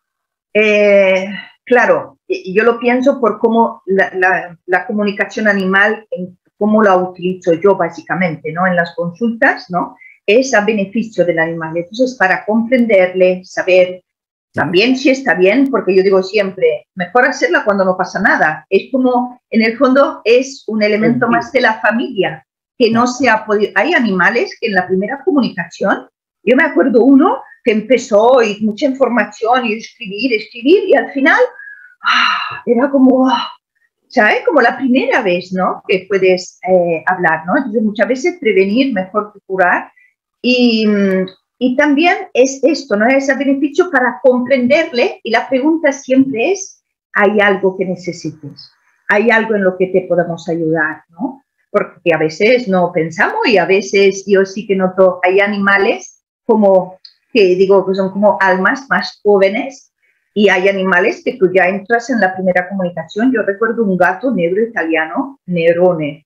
eh, claro, yo lo pienso por cómo la, la, la comunicación animal, cómo la utilizo yo básicamente, ¿no? En las consultas, ¿no? Es a beneficio del animal. Entonces, para comprenderle, saber también si está bien, porque yo digo siempre, mejor hacerla cuando no pasa nada. Es como, en el fondo, es un elemento más de la familia, que no se ha podido... Hay animales que en la primera comunicación, yo me acuerdo uno que empezó y mucha información y escribir, escribir, y al final ah, era como, ¿sabes? Como la primera vez, ¿no? Que puedes eh, hablar, ¿no? Entonces, muchas veces prevenir mejor que curar. Y, y también es esto, ¿no? Es el beneficio para comprenderle, y la pregunta siempre es, ¿hay algo que necesites? ¿Hay algo en lo que te podamos ayudar, ¿no? Porque a veces no pensamos y a veces yo sí que noto, hay animales como, que digo que son como almas más jóvenes, y hay animales que tú ya entras en la primera comunicación. Yo recuerdo un gato negro italiano, Nerone.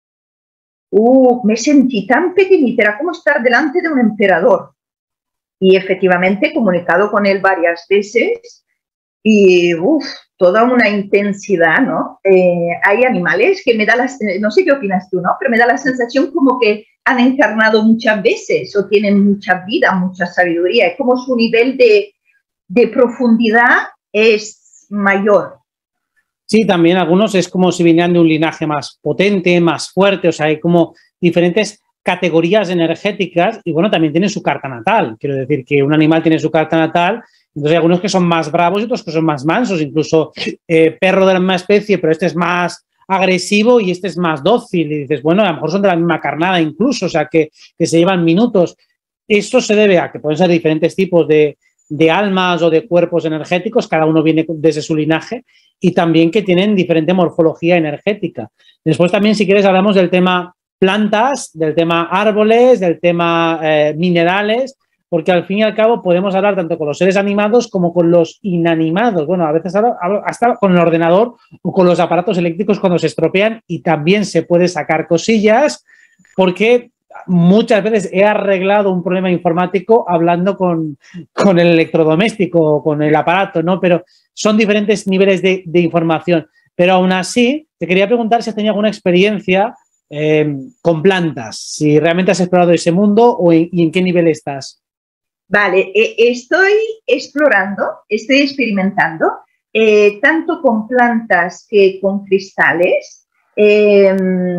Uh, me sentí tan pequeñita, era como estar delante de un emperador. Y efectivamente he comunicado con él varias veces y uf, toda una intensidad, ¿no? Eh, hay animales que me da la, no sé qué opinas tú, ¿no? Pero me da la sensación como que han encarnado muchas veces o tienen mucha vida, mucha sabiduría. Es como su nivel de, de profundidad es mayor. Sí, también algunos es como si vinieran de un linaje más potente, más fuerte, o sea, hay como diferentes categorías energéticas y bueno, también tienen su carta natal. Quiero decir que un animal tiene su carta natal, entonces hay algunos que son más bravos y otros que son más mansos, incluso eh, perro de la misma especie, pero este es más agresivo y este es más dócil. Y dices, bueno, a lo mejor son de la misma carnada incluso, o sea, que, que se llevan minutos. Esto se debe a que pueden ser diferentes tipos de, de almas o de cuerpos energéticos, cada uno viene desde su linaje, y también que tienen diferente morfología energética. Después también, si quieres, hablamos del tema plantas, del tema árboles, del tema eh, minerales, porque al fin y al cabo podemos hablar tanto con los seres animados como con los inanimados. Bueno, a veces hablo, hablo hasta con el ordenador o con los aparatos eléctricos cuando se estropean, y también se puede sacar cosillas, porque muchas veces he arreglado un problema informático hablando con, con el electrodoméstico o con el aparato, ¿no? Pero son diferentes niveles de, de información. Pero aún así, te quería preguntar si has tenido alguna experiencia eh, con plantas, si realmente has explorado ese mundo o en, y en qué nivel estás. Vale, eh, estoy explorando, estoy experimentando, eh, tanto con plantas que con cristales. Eh,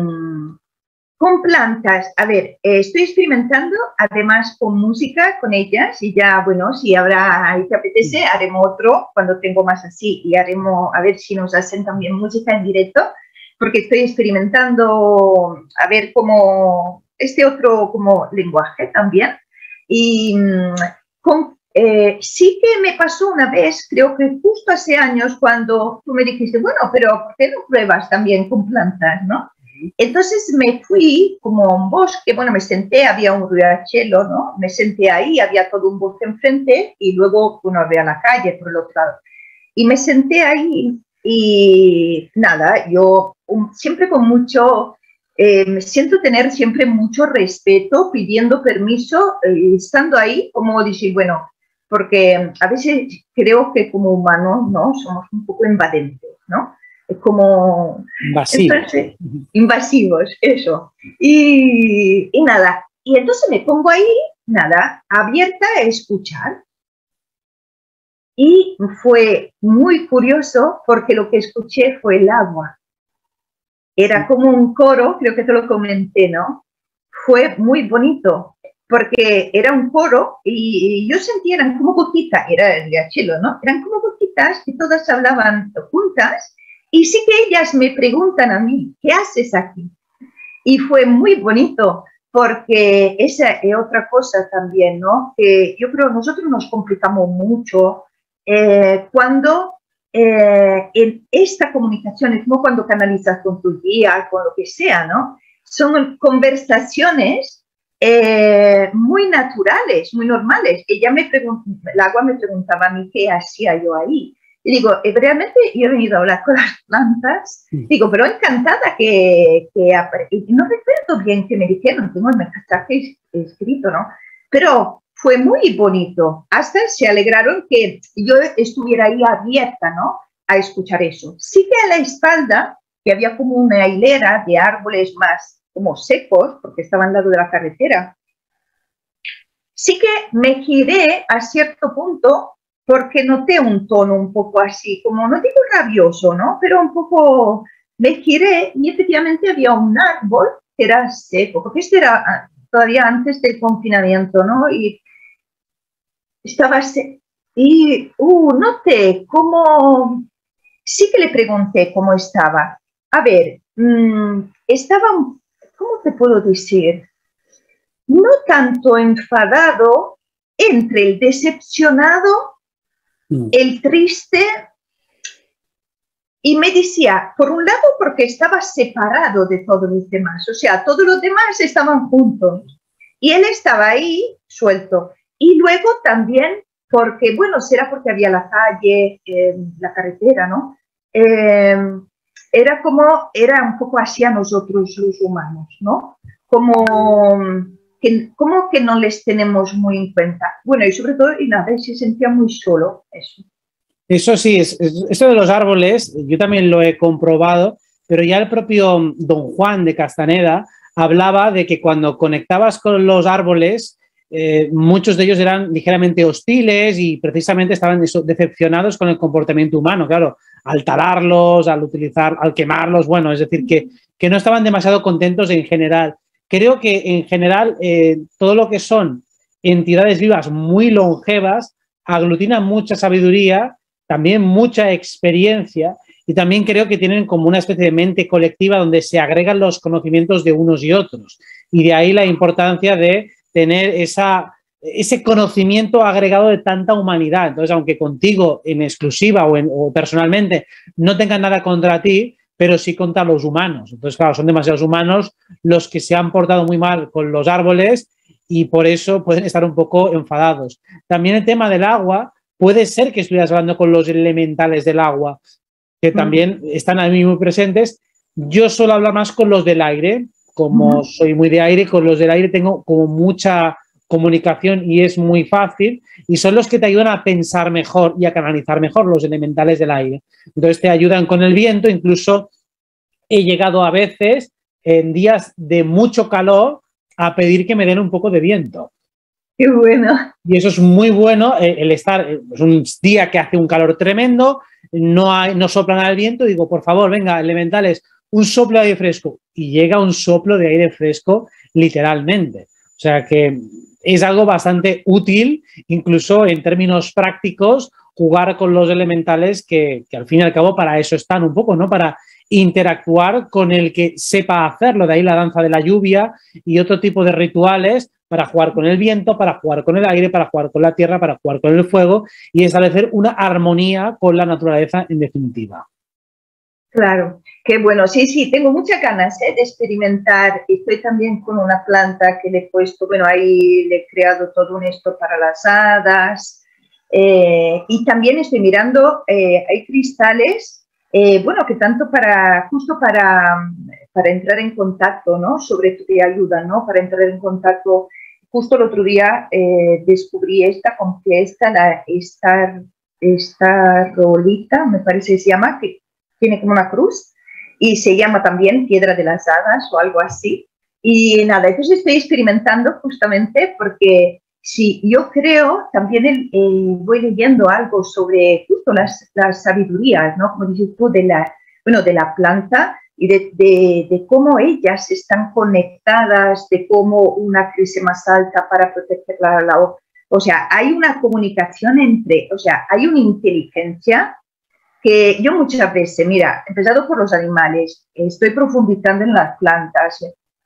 Con plantas, a ver, eh, estoy experimentando además con música con ellas, y ya, bueno, si habrá, ahí te apetece, haremos otro cuando tengo más así, y haremos, a ver si nos hacen también música en directo, porque estoy experimentando a ver cómo, este otro como lenguaje también. Y con, eh, sí que me pasó una vez, creo que justo hace años, cuando tú me dijiste, bueno, pero ¿por qué no pruebas también con plantas, no? Entonces me fui como a un bosque, bueno, me senté, había un riachuelo, ¿no? Me senté ahí, había todo un bosque enfrente y luego uno ve a la calle por el otro lado. Y me senté ahí y nada, yo um, siempre con mucho, eh, me siento tener siempre mucho respeto, pidiendo permiso, eh, estando ahí, como decir, bueno, porque a veces creo que como humanos, ¿no? Somos un poco invadentes, ¿no? Es como... Invasivos. Entonces, invasivos, eso. Y, y nada, y entonces me pongo ahí, nada, abierta a escuchar. Y fue muy curioso porque lo que escuché fue el agua. Era como un coro, creo que te lo comenté, ¿no? Fue muy bonito porque era un coro y yo sentía, eran como gotitas, era el riachuelo, ¿no? Eran como gotitas que todas hablaban juntas y sí que ellas me preguntan a mí, ¿qué haces aquí? Y fue muy bonito porque esa es otra cosa también, ¿no? Que yo creo que nosotros nos complicamos mucho eh, cuando eh, en esta comunicación, es como cuando canalizas con tu guía, con lo que sea, ¿no? Son conversaciones eh, muy naturales, muy normales. Ella me preguntó, el agua me preguntaba a mí qué hacía yo ahí. Y digo, eh, realmente yo he venido a hablar con las plantas, digo, pero encantada que, que no recuerdo bien qué me dijeron, tengo el mensaje escrito, ¿no? Pero fue muy bonito, hasta se alegraron que yo estuviera ahí abierta, ¿no? A escuchar eso. Sí que a la espalda, que había como una hilera de árboles más como secos, porque estaban al lado de la carretera, sí que me giré a cierto punto porque noté un tono un poco así, como no digo rabioso, ¿no? Pero un poco me giré y efectivamente había un árbol que era seco, porque este era todavía antes del confinamiento, ¿no? Y estaba seco. Y uh, noté cómo, sí que le pregunté cómo estaba. A ver, mmm, estaba, ¿cómo te puedo decir? No tanto enfadado, entre el decepcionado, el triste, y me decía, por un lado, porque estaba separado de todos los demás, o sea, todos los demás estaban juntos, y él estaba ahí suelto. Y luego también porque, bueno, será porque había la calle, eh, la carretera, ¿no? Eh, era como, era un poco así a nosotros los humanos, ¿no? Como que, como que no les tenemos muy en cuenta. Bueno, y sobre todo, y nada, se sentía muy solo, eso. Eso sí, es, es, esto de los árboles, yo también lo he comprobado, pero ya el propio don Juan de Castaneda hablaba de que cuando conectabas con los árboles, eh, muchos de ellos eran ligeramente hostiles y precisamente estaban eso, decepcionados con el comportamiento humano, claro, al talarlos, al utilizar, al quemarlos, bueno, es decir, que, que no estaban demasiado contentos en general. Creo que en general eh, todo lo que son entidades vivas muy longevas aglutinan mucha sabiduría, también mucha experiencia y también creo que tienen como una especie de mente colectiva donde se agregan los conocimientos de unos y otros. Y de ahí la importancia de tener esa, ese conocimiento agregado de tanta humanidad. Entonces, aunque contigo en exclusiva o, en, o personalmente no tengan nada contra ti, pero sí contra los humanos. Entonces, claro, son demasiados humanos los que se han portado muy mal con los árboles y por eso pueden estar un poco enfadados. También el tema del agua, puede ser que estuvieras hablando con los elementales del agua, que también están ahí muy presentes. Yo suelo hablar más con los del aire, como soy muy de aire, con los del aire tengo como mucha comunicación y es muy fácil, y son los que te ayudan a pensar mejor y a canalizar mejor, los elementales del aire. Entonces te ayudan con el viento, incluso he llegado a veces en días de mucho calor a pedir que me den un poco de viento. Qué bueno. Y eso es muy bueno, el estar, es un día que hace un calor tremendo, no, hay, no soplan al viento, digo, por favor, venga, elementales, un soplo de aire fresco. Y llega un soplo de aire fresco literalmente. O sea que es algo bastante útil, incluso en términos prácticos, jugar con los elementales que, que al fin y al cabo para eso están un poco, ¿no? Para interactuar con el que sepa hacerlo, de ahí la danza de la lluvia y otro tipo de rituales para jugar con el viento, para jugar con el aire, para jugar con la tierra, para jugar con el fuego y establecer una armonía con la naturaleza en definitiva. Claro, qué bueno. Sí, sí, tengo muchas ganas ¿eh? de experimentar. Estoy también con una planta que le he puesto, bueno, ahí le he creado todo un esto para las hadas. Eh, y también estoy mirando, eh, hay cristales, eh, bueno, que tanto para, justo para, para entrar en contacto, ¿no? Sobre todo te ayudan, ¿no? Para entrar en contacto. Justo el otro día eh, descubrí esta, con que esta, la, esta, esta rolita, me parece que se llama, que tiene como una cruz y se llama también piedra de las hadas o algo así. Y nada, entonces estoy experimentando justamente porque sí, yo creo, también el, eh, voy leyendo algo sobre justo las, las sabidurías, ¿no? Como dices tú, de la, bueno, de la planta y de, de, de cómo ellas están conectadas, de cómo una crece más alta para protegerla a la otra. O sea, hay una comunicación entre, o sea, hay una inteligencia que yo muchas veces, mira, empezado por los animales, estoy profundizando en las plantas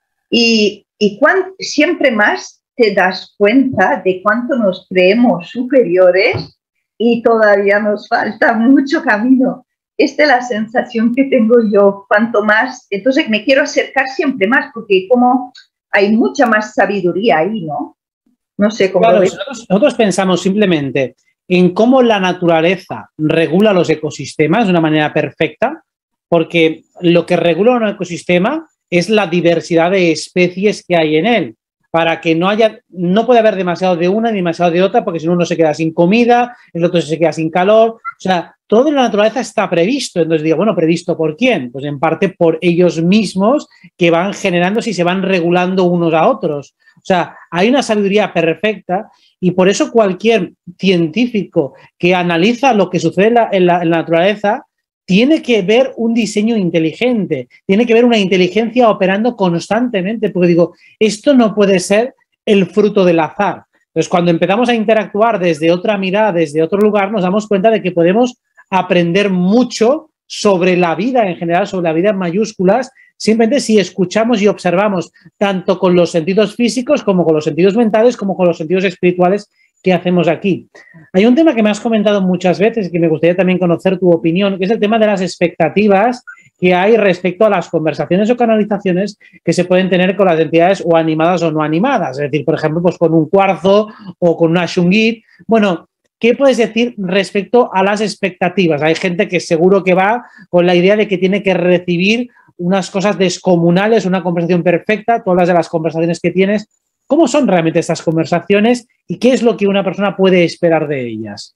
y, y cuan, siempre más te das cuenta de cuánto nos creemos superiores y todavía nos falta mucho camino. Esta es la sensación que tengo yo, cuanto más, entonces me quiero acercar siempre más porque como hay mucha más sabiduría ahí, ¿no? No sé cómo claro, lo ves. nosotros, nosotros pensamos simplemente en cómo la naturaleza regula los ecosistemas de una manera perfecta, porque lo que regula un ecosistema es la diversidad de especies que hay en él, para que no haya, no puede haber demasiado de una ni demasiado de otra, porque si no uno se queda sin comida, el otro se queda sin calor, o sea, todo en la naturaleza está previsto. Entonces digo, bueno, ¿previsto por quién? Pues en parte por ellos mismos que van generándose y se van regulando unos a otros. O sea, hay una sabiduría perfecta y por eso cualquier científico que analiza lo que sucede en la, en la, en la naturaleza tiene que ver un diseño inteligente, tiene que ver una inteligencia operando constantemente, porque digo, esto no puede ser el fruto del azar. Entonces, cuando empezamos a interactuar desde otra mirada, desde otro lugar, nos damos cuenta de que podemos aprender mucho sobre la vida en general, sobre la vida en mayúsculas, simplemente si escuchamos y observamos tanto con los sentidos físicos como con los sentidos mentales, como con los sentidos espirituales que hacemos aquí. Hay un tema que me has comentado muchas veces y que me gustaría también conocer tu opinión, que es el tema de las expectativas que hay respecto a las conversaciones o canalizaciones que se pueden tener con las entidades o animadas o no animadas. Es decir, por ejemplo, pues con un cuarzo o con una shungit. Bueno, ¿qué puedes decir respecto a las expectativas? Hay gente que seguro que va con la idea de que tiene que recibir unas cosas descomunales, una conversación perfecta, todas de las conversaciones que tienes. ¿Cómo son realmente estas conversaciones y qué es lo que una persona puede esperar de ellas?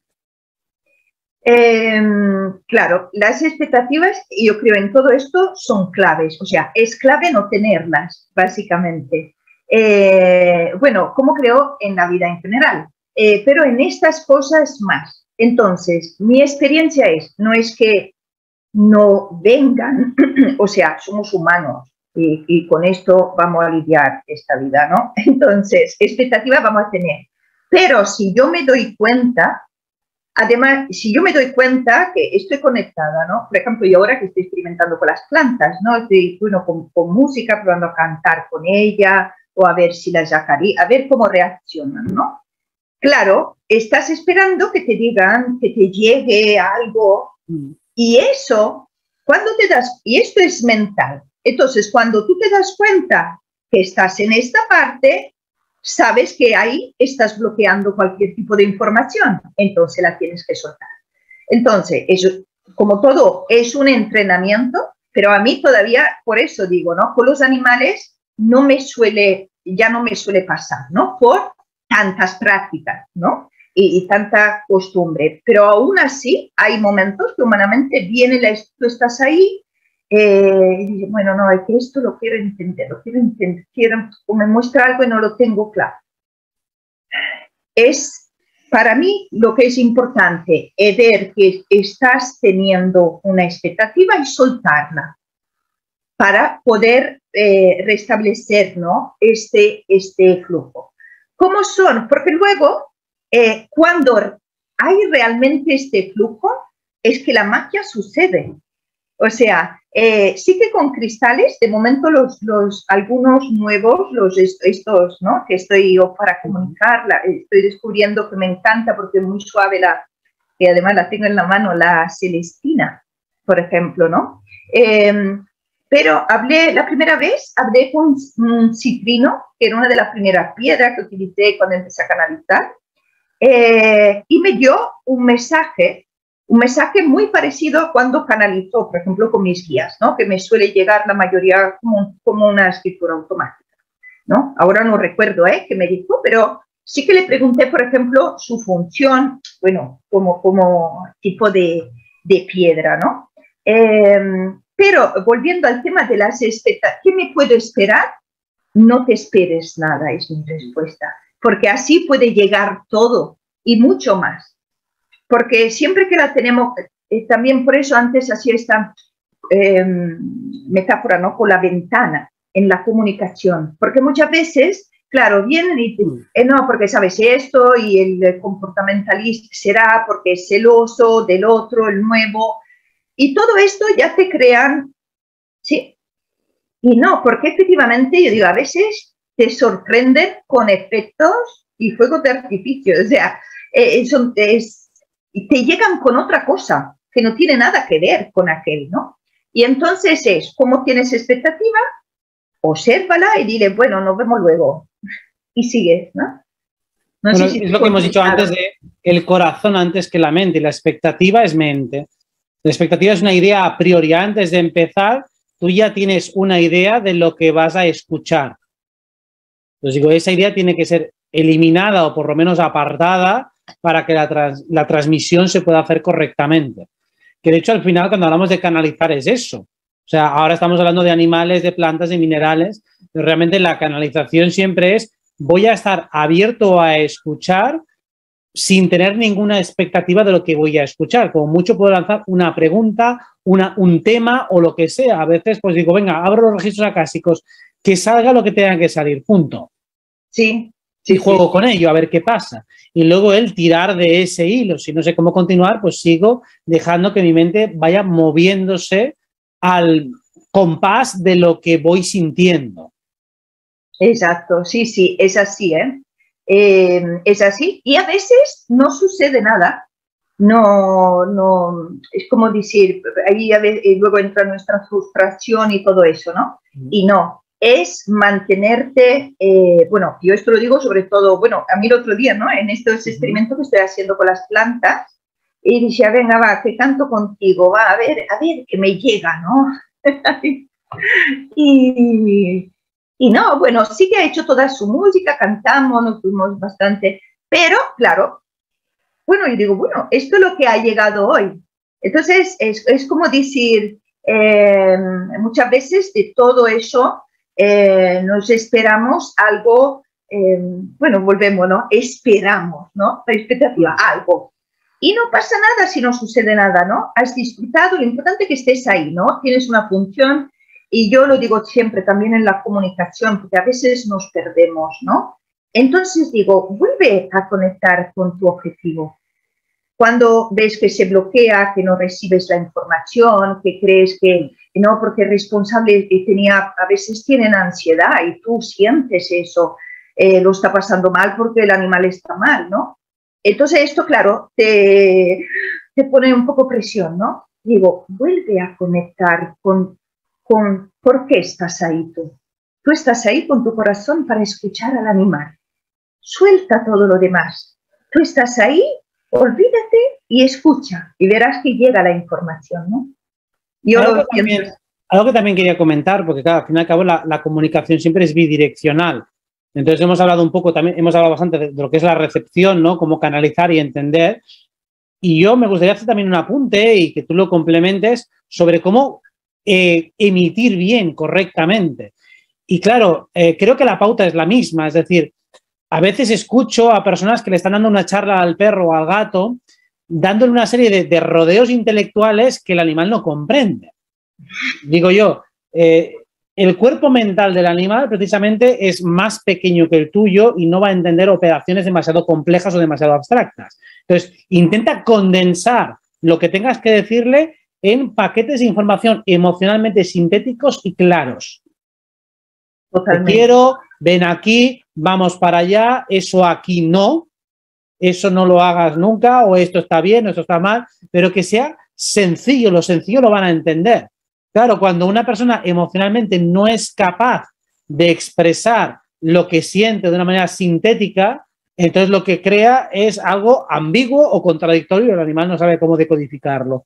Eh, claro, las expectativas, yo creo en todo esto, son claves. O sea, es clave no tenerlas, básicamente. Eh, bueno, como creo en la vida en general, eh, pero en estas cosas más. Entonces, mi experiencia es, no es que no vengan, o sea, somos humanos y, y con esto vamos a lidiar esta vida, ¿no? Entonces, expectativa vamos a tener. Pero si yo me doy cuenta, además, si yo me doy cuenta que estoy conectada, ¿no? Por ejemplo, yo ahora que estoy experimentando con las plantas, ¿no? Estoy, bueno, con, con música, probando a cantar con ella, o a ver si las yacarí, a ver cómo reaccionan, ¿no? Claro, estás esperando que te digan, que te llegue algo, mm. y eso, cuando te das, y esto es mental, entonces cuando tú te das cuenta que estás en esta parte, sabes que ahí estás bloqueando cualquier tipo de información, entonces la tienes que soltar. Entonces, eso, como todo, es un entrenamiento, pero a mí todavía, por eso digo, ¿no? Con los animales no me suele, ya no me suele pasar, ¿no? Por tantas prácticas, ¿no? Y, y tanta costumbre, pero aún así hay momentos que humanamente viene, la, tú estás ahí, eh, y dices, bueno, no, es que esto lo quiero entender, lo quiero entender, quiero, o me muestra algo y no lo tengo claro. Es, para mí, lo que es importante es ver que estás teniendo una expectativa y soltarla para poder eh, restablecer, ¿no? este, este flujo. ¿Cómo son? Porque luego, eh, cuando hay realmente este flujo, es que la magia sucede. O sea, eh, sí que con cristales, de momento los, los algunos nuevos, los estos, ¿no? Que estoy yo para comunicarla, estoy descubriendo que me encanta porque es muy suave la, que además la tengo en la mano, la celestina, por ejemplo, ¿no? Eh, pero hablé, la primera vez, hablé con un citrino, que era una de las primeras piedras que utilicé cuando empecé a canalizar, eh, y me dio un mensaje, un mensaje muy parecido a cuando canalizo, por ejemplo, con mis guías, ¿no? Que me suele llegar la mayoría como, como una escritura automática, ¿no? Ahora no recuerdo, ¿eh? Qué me dijo, pero sí que le pregunté, por ejemplo, su función, bueno, como, como tipo de, de piedra, ¿no? Eh, pero volviendo al tema de las expectativas, ¿qué me puedo esperar? no te esperes nada, es mi respuesta, porque así puede llegar todo y mucho más. Porque siempre que la tenemos, eh, también por eso antes hacía esta eh, metáfora, ¿no? Con la ventana en la comunicación, porque muchas veces, claro, vienen y eh, no, porque sabes esto y el comportamentalista será porque es celoso del otro, el nuevo, y todo esto ya te crean, sí, y no, porque efectivamente, yo digo, a veces te sorprenden con efectos y fuegos de artificio, o sea, eh, son, es, te llegan con otra cosa que no tiene nada que ver con aquel, ¿no? Y entonces es, ¿cómo tienes expectativa? Obsérvala y dile, bueno, nos vemos luego. Y sigues, ¿no? No bueno, sé si es lo que hemos dicho antes de el corazón antes que la mente, y la expectativa es mente. La expectativa es una idea a priori, antes de empezar, tú ya tienes una idea de lo que vas a escuchar. Entonces digo, esa idea tiene que ser eliminada o por lo menos apartada para que la, trans, la transmisión se pueda hacer correctamente. Que de hecho al final cuando hablamos de canalizar es eso. O sea, ahora estamos hablando de animales, de plantas, de minerales, pero realmente la canalización siempre es voy a estar abierto a escuchar sin tener ninguna expectativa de lo que voy a escuchar. Como mucho puedo lanzar una pregunta, una, un tema o lo que sea. A veces pues digo, venga, abro los registros acásicos, que salga lo que tenga que salir, punto. Sí. Sí, y juego sí. con ello, a ver qué pasa. Y luego el tirar de ese hilo. Si no sé cómo continuar, pues sigo dejando que mi mente vaya moviéndose al compás de lo que voy sintiendo. Exacto, sí, sí, es así, ¿eh? Eh, es así. Y a veces no sucede nada. No, no, es como decir, ahí a veces, y luego entra nuestra frustración y todo eso, ¿no? Y no. Es mantenerte, eh, bueno, yo esto lo digo sobre todo, bueno, a mí el otro día, ¿no? En estos experimentos que estoy haciendo con las plantas, y decía, venga, va, que canto contigo, va, a ver, a ver, que me llega, ¿no? y, y no, bueno, sí que ha hecho toda su música, cantamos, nos fuimos bastante, pero, claro, bueno, yo digo, bueno, esto es lo que ha llegado hoy. Entonces, es, es como decir, eh, muchas veces de todo eso, Eh, nos esperamos algo, eh, bueno, volvemos, ¿no? Esperamos, ¿no? La expectativa, algo. Y no pasa nada si no sucede nada, ¿no? Has disfrutado, lo importante es que estés ahí, ¿no? Tienes una función, y yo lo digo siempre también en la comunicación, porque a veces nos perdemos, ¿no? Entonces digo, vuelve a conectar con tu objetivo. Cuando ves que se bloquea, que no recibes la información, que crees que no, porque el responsable tenía, a veces tienen ansiedad y tú sientes eso, eh, lo está pasando mal porque el animal está mal, ¿no? Entonces esto, claro, te, te pone un poco presión, ¿no? Digo, vuelve a conectar con, con por qué estás ahí tú. Tú estás ahí con tu corazón para escuchar al animal. Suelta todo lo demás. Tú estás ahí, olvídate y escucha y verás que llega la información, ¿no? Yo algo, que también, algo que también quería comentar, porque claro, al fin y al cabo la, la comunicación siempre es bidireccional. Entonces hemos hablado un poco, también hemos hablado bastante de, de lo que es la recepción, ¿no? Cómo canalizar y entender. Y yo me gustaría hacer también un apunte y que tú lo complementes sobre cómo eh, emitir bien, correctamente. Y claro, eh, creo que la pauta es la misma, es decir, a veces escucho a personas que le están dando una charla al perro o al gato, dándole una serie de, de rodeos intelectuales que el animal no comprende. Digo yo, eh, el cuerpo mental del animal precisamente es más pequeño que el tuyo y no va a entender operaciones demasiado complejas o demasiado abstractas. Entonces, intenta condensar lo que tengas que decirle en paquetes de información emocionalmente sintéticos y claros. Totalmente. Te quiero, ven aquí, vamos para allá, eso aquí no, eso no lo hagas nunca, o esto está bien, o esto está mal, pero que sea sencillo, lo sencillo lo van a entender. Claro, cuando una persona emocionalmente no es capaz de expresar lo que siente de una manera sintética, entonces lo que crea es algo ambiguo o contradictorio y el animal no sabe cómo decodificarlo.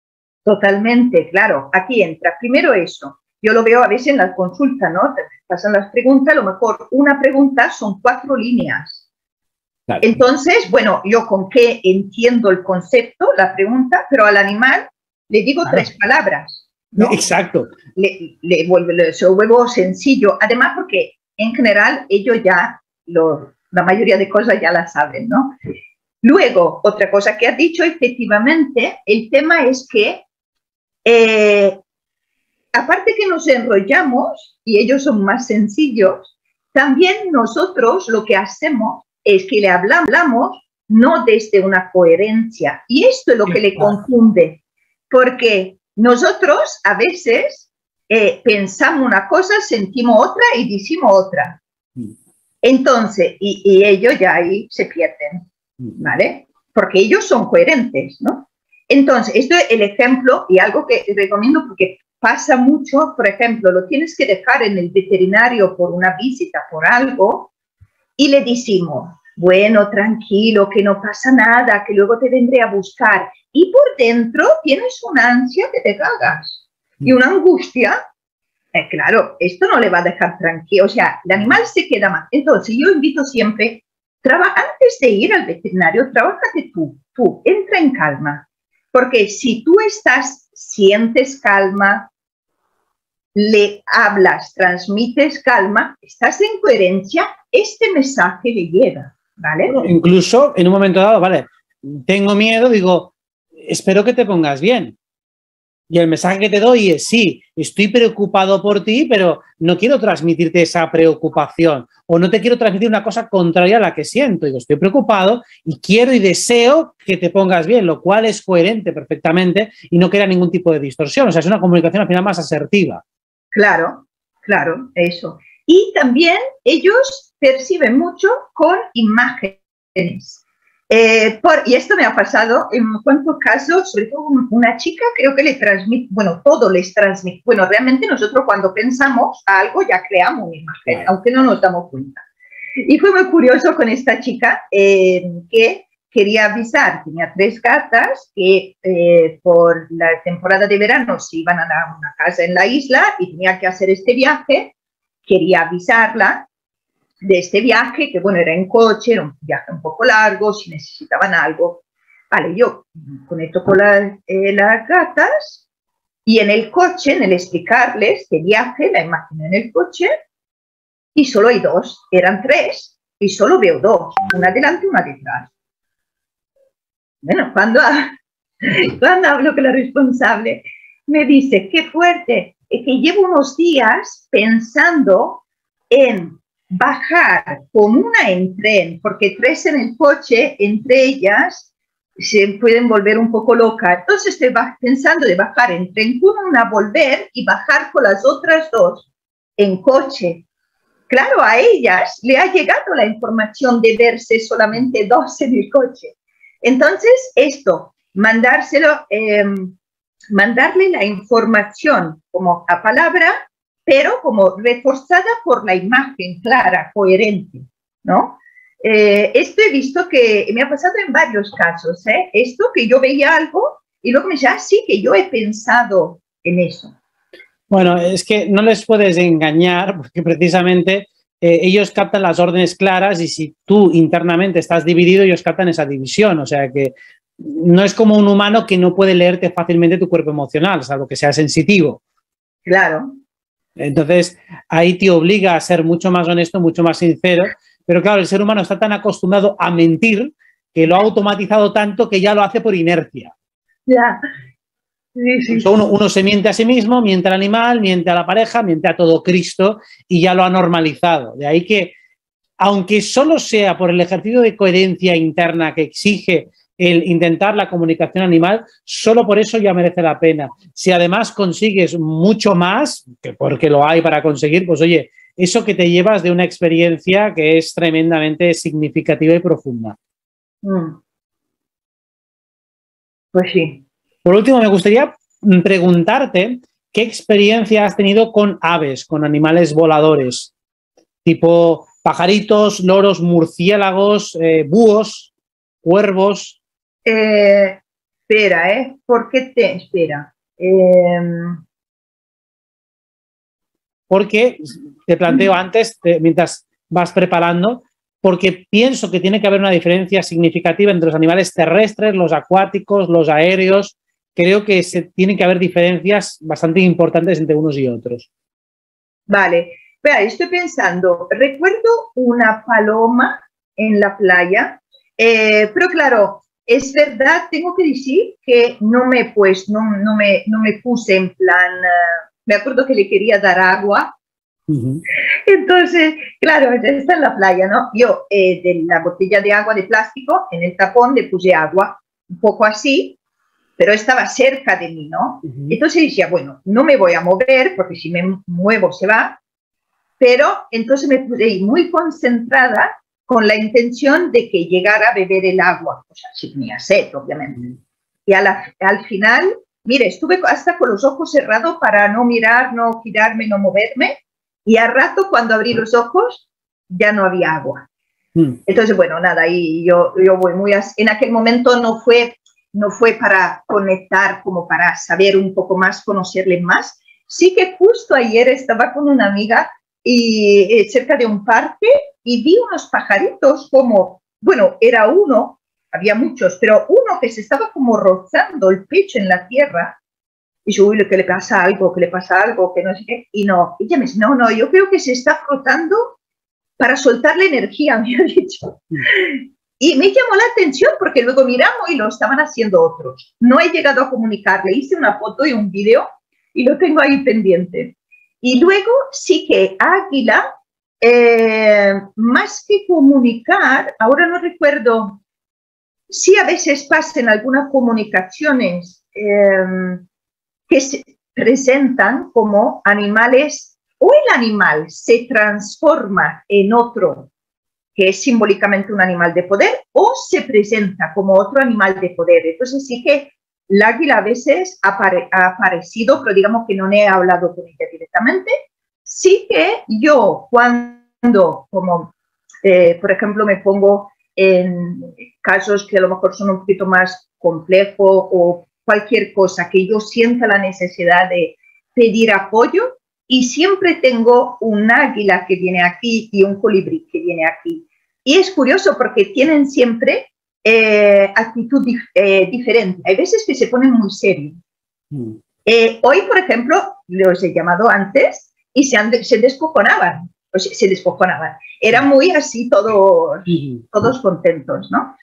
Totalmente, claro. Aquí entra primero eso. Yo lo veo a veces en la consulta, ¿no? Te pasan las preguntas, a lo mejor una pregunta son cuatro líneas. Claro. Entonces, bueno, yo con qué entiendo el concepto, la pregunta, pero al animal le digo claro. tres palabras, ¿no? Exacto. Le, le vuelvo, se lo vuelvo sencillo. Además, porque en general, ellos ya, lo, la mayoría de cosas ya las saben, ¿no? Luego, otra cosa que has dicho, efectivamente, el tema es que, eh, aparte que nos enrollamos, y ellos son más sencillos, también nosotros lo que hacemos es que le hablamos no desde una coherencia. Y esto es lo que le confunde, porque nosotros a veces eh, pensamos una cosa, sentimos otra y decimos otra. Entonces, y, y ellos ya ahí se pierden, ¿vale? Porque ellos son coherentes, ¿no? Entonces, esto es el ejemplo y algo que recomiendo porque pasa mucho, por ejemplo, lo tienes que dejar en el veterinario por una visita, por algo, y le decimos, bueno, tranquilo, que no pasa nada, que luego te vendré a buscar. Y por dentro tienes una ansia que te cagas y una angustia. Eh, claro, esto no le va a dejar tranquilo, o sea, el animal se queda mal. Entonces, yo invito siempre, antes de ir al veterinario, trabájate tú, tú, entra en calma. Porque si tú estás, sientes calma, le hablas, transmites calma, estás en coherencia, este mensaje le llega, ¿vale? Bueno, incluso en un momento dado, vale, tengo miedo, digo, espero que te pongas bien. Y el mensaje que te doy es, sí, estoy preocupado por ti, pero no quiero transmitirte esa preocupación o no te quiero transmitir una cosa contraria a la que siento. Digo, estoy preocupado y quiero y deseo que te pongas bien, lo cual es coherente perfectamente y no crea ningún tipo de distorsión. O sea, es una comunicación al final más asertiva. Claro, claro, eso. Y también ellos perciben mucho con imágenes. Eh, por, y esto me ha pasado en cuantos casos, sobre todo una chica creo que le transmite, bueno, todo les transmite. Bueno, realmente nosotros cuando pensamos a algo ya creamos una imagen, claro, aunque no nos damos cuenta. Y fue muy curioso con esta chica eh, que quería avisar, tenía tres gatas que eh, por la temporada de verano se iban a dar una casa en la isla y tenía que hacer este viaje, quería avisarla de este viaje, que bueno, era en coche, era un viaje un poco largo, si necesitaban algo. Vale, yo conecto con la, eh, las gatas y en el coche, en el explicarles este viaje, la imagen en el coche, y solo hay dos, eran tres, y solo veo dos, una delante y una detrás. Bueno, cuando, cuando hablo con la responsable, me dice, qué fuerte, es que llevo unos días pensando en bajar con una en tren, porque tres en el coche, entre ellas, se pueden volver un poco locas. Entonces estoy pensando de bajar en tren con una, volver y bajar con las otras dos en coche. Claro, a ellas le ha llegado la información de verse solamente dos en el coche. Entonces, esto, mandárselo, eh, mandarle la información como a palabra, pero como reforzada por la imagen clara, coherente, ¿no? Eh, esto he visto que me ha pasado en varios casos, ¿eh? Esto que yo veía algo y luego me decía, ah, sí, que yo he pensado en eso. Bueno, es que no les puedes engañar porque precisamente eh, ellos captan las órdenes claras y si tú internamente estás dividido, ellos captan esa división. O sea que no es como un humano que no puede leerte fácilmente tu cuerpo emocional, salvo que sea sensitivo. Claro. Entonces, ahí te obliga a ser mucho más honesto, mucho más sincero. Pero claro, el ser humano está tan acostumbrado a mentir que lo ha automatizado tanto que ya lo hace por inercia. Ya. Sí, sí. Uno, uno se miente a sí mismo, miente al animal, miente a la pareja, miente a todo Cristo y ya lo ha normalizado. De ahí que, aunque solo sea por el ejercicio de coherencia interna que exige el intentar la comunicación animal, solo por eso ya merece la pena. Si además consigues mucho más, que porque lo hay para conseguir, pues oye, eso que te llevas de una experiencia que es tremendamente significativa y profunda. Mm. Pues sí. Por último, me gustaría preguntarte qué experiencia has tenido con aves, con animales voladores, tipo pajaritos, loros, murciélagos, eh, búhos, cuervos. Eh, espera, ¿eh? ¿Por qué te espera? Eh... Porque te planteo antes, te, mientras vas preparando, porque pienso que tiene que haber una diferencia significativa entre los animales terrestres, los acuáticos, los aéreos. Creo que se, tienen que haber diferencias bastante importantes entre unos y otros. Vale. Vea, estoy pensando, recuerdo una paloma en la playa, eh, pero claro, es verdad, tengo que decir que no me, pues, no, no me, no me puse en plan, uh, me acuerdo que le quería dar agua. Uh-huh. Entonces, claro, está en la playa, ¿no? Yo eh, de la botella de agua de plástico, en el tapón le puse agua, un poco así, pero estaba cerca de mí, ¿no? Uh-huh. Entonces decía, bueno, no me voy a mover, porque si me muevo se va, pero entonces me puse muy concentrada con la intención de que llegara a beber el agua, o sea, si tenía sed, obviamente. Uh-huh. Y a la, al final, mire, estuve hasta con los ojos cerrados para no mirar, no girarme, no moverme, y al rato, cuando abrí los ojos, ya no había agua. Mm. Entonces, bueno, nada, y yo, yo voy muy... Así. En aquel momento no fue, no fue para conectar, como para saber un poco más, conocerle más. Sí que justo ayer estaba con una amiga y, eh, cerca de un parque y vi unos pajaritos como... Bueno, era uno, había muchos, pero uno que se estaba como rozando el pecho en la tierra. Y yo, uy, que le pasa algo, que le pasa algo, que no sé qué. Y no, ella me dice, no, no, yo creo que se está frotando para soltar la energía, me ha dicho. Y me llamó la atención porque luego miramos y lo estaban haciendo otros. No he llegado a comunicarle, hice una foto y un vídeo y lo tengo ahí pendiente. Y luego sí que águila, eh, más que comunicar, ahora no recuerdo, sí a veces pasan algunas comunicaciones, eh, que se presentan como animales, o el animal se transforma en otro, que es simbólicamente un animal de poder, o se presenta como otro animal de poder. Entonces sí que el águila a veces apare ha aparecido, pero digamos que no he hablado con ella directamente. Sí que yo cuando, como eh, por ejemplo, me pongo en casos que a lo mejor son un poquito más complejos o cualquier cosa que yo sienta la necesidad de pedir apoyo, y siempre tengo un águila que viene aquí y un colibrí que viene aquí. Y es curioso porque tienen siempre eh, actitud dif eh, diferente. Hay veces que se ponen muy serios. Mm. Eh, hoy, por ejemplo, los he llamado antes y se, han de se descojonaban. O sea, se descojonaban. Eran muy así todos, todos contentos, ¿no?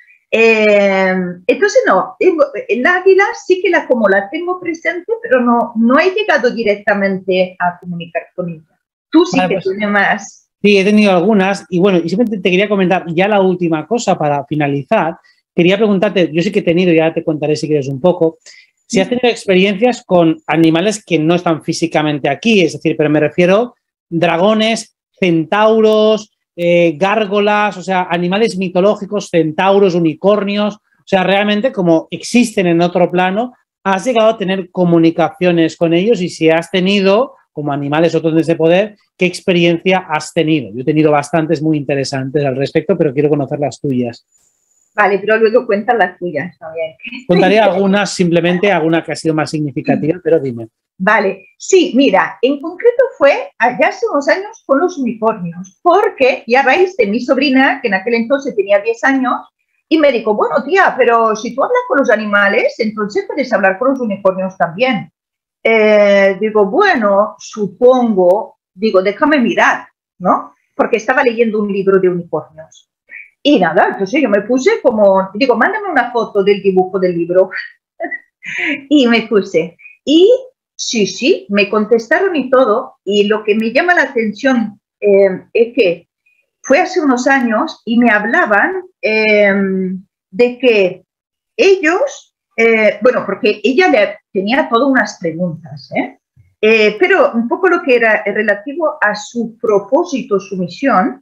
Eh, entonces, no, el águila sí que la, como la tengo presente, pero no, no he llegado directamente a comunicar con ella. Tú sí, vale, que pues, tienes más. Sí, he tenido algunas y bueno, y simplemente te quería comentar ya la última cosa para finalizar. Quería preguntarte, yo sí que he tenido, ya te contaré si quieres un poco, si has tenido experiencias con animales que no están físicamente aquí, es decir, pero me refiero dragones, centauros, Eh, gárgolas, o sea, animales mitológicos, centauros, unicornios, o sea, realmente como existen en otro plano, has llegado a tener comunicaciones con ellos, y si has tenido, como animales o dones de poder, ¿qué experiencia has tenido? Yo he tenido bastantes muy interesantes al respecto, pero quiero conocer las tuyas. Vale, pero luego cuentan las tuyas también. Contaré algunas, simplemente alguna que ha sido más significativa, pero dime. Vale, sí, mira, en concreto fue allá hace unos años con los unicornios, porque y a raíz de mi sobrina, que en aquel entonces tenía diez años, y me dijo, bueno, tía, pero si tú hablas con los animales, entonces puedes hablar con los unicornios también. Eh, digo, bueno, supongo, digo, déjame mirar, ¿no? Porque estaba leyendo un libro de unicornios. Y nada, entonces yo me puse como, digo, mándame una foto del dibujo del libro. Y me puse. Y sí, sí, me contestaron y todo. Y lo que me llama la atención eh, es que fue hace unos años y me hablaban eh, de que ellos, eh, bueno, porque ella le tenía todas unas preguntas, ¿eh? Eh, pero un poco lo que era relativo a su propósito, su misión,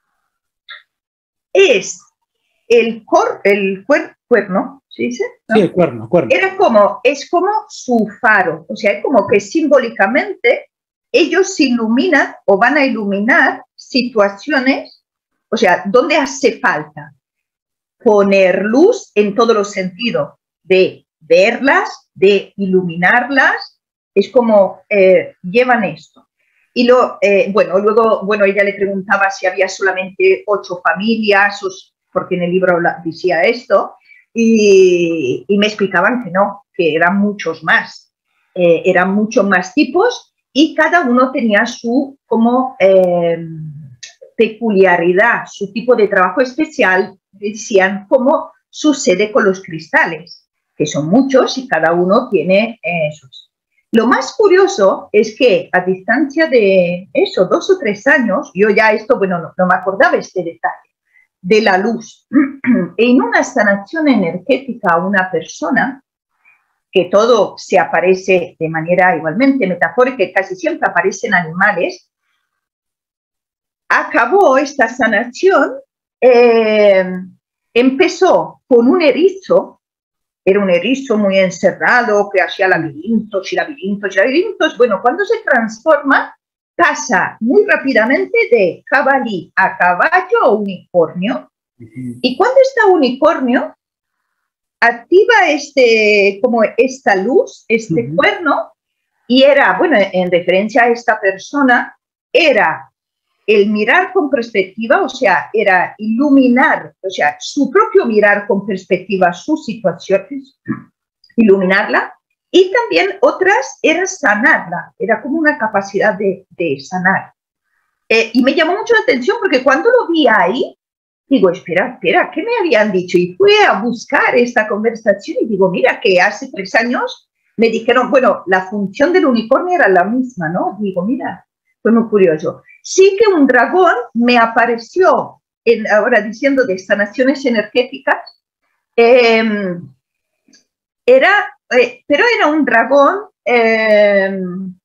es el, cor, el cuer, cuerno, ¿se dice? ¿No? Sí, el cuerno, cuerno. Era como, es como su faro, o sea, es como que simbólicamente ellos iluminan o van a iluminar situaciones, o sea, donde hace falta poner luz en todos los sentidos, de verlas, de iluminarlas, es como eh, llevan esto. Y lo, eh, bueno, luego, bueno, ella le preguntaba si había solamente ocho familias, porque en el libro decía esto, y, y me explicaban que no, que eran muchos más, eh, eran muchos más tipos, y cada uno tenía su como eh, peculiaridad, su tipo de trabajo especial, decían, como sucede con los cristales, que son muchos y cada uno tiene eh, sus. Lo más curioso es que a distancia de eso, dos o tres años, yo ya esto, bueno, no, no me acordaba este detalle, de la luz. En una sanación energética a una persona, que todo se aparece de manera igualmente metafórica, casi siempre aparecen animales, acabó esta sanación, eh, empezó con un erizo. Era un erizo muy encerrado, que hacía laberintos y laberintos y laberintos. Bueno, cuando se transforma, pasa muy rápidamente de jabalí a caballo a unicornio. Uh-huh. Y cuando está unicornio, activa este, como esta luz, este uh-huh. cuerno, y era, bueno, en referencia a esta persona, era el mirar con perspectiva, o sea, era iluminar, o sea, su propio mirar con perspectiva sus situaciones, iluminarla, y también otras era sanarla, era como una capacidad de, de sanar. Eh, y me llamó mucho la atención porque cuando lo vi ahí, digo, espera, espera, ¿qué me habían dicho? Y fui a buscar esta conversación y digo, mira, que hace tres años me dijeron, bueno, la función del unicornio era la misma, ¿no? Digo, mira, fue muy curioso. Sí que un dragón me apareció, en, ahora diciendo de sanaciones energéticas, eh, era, eh, pero era un dragón, eh,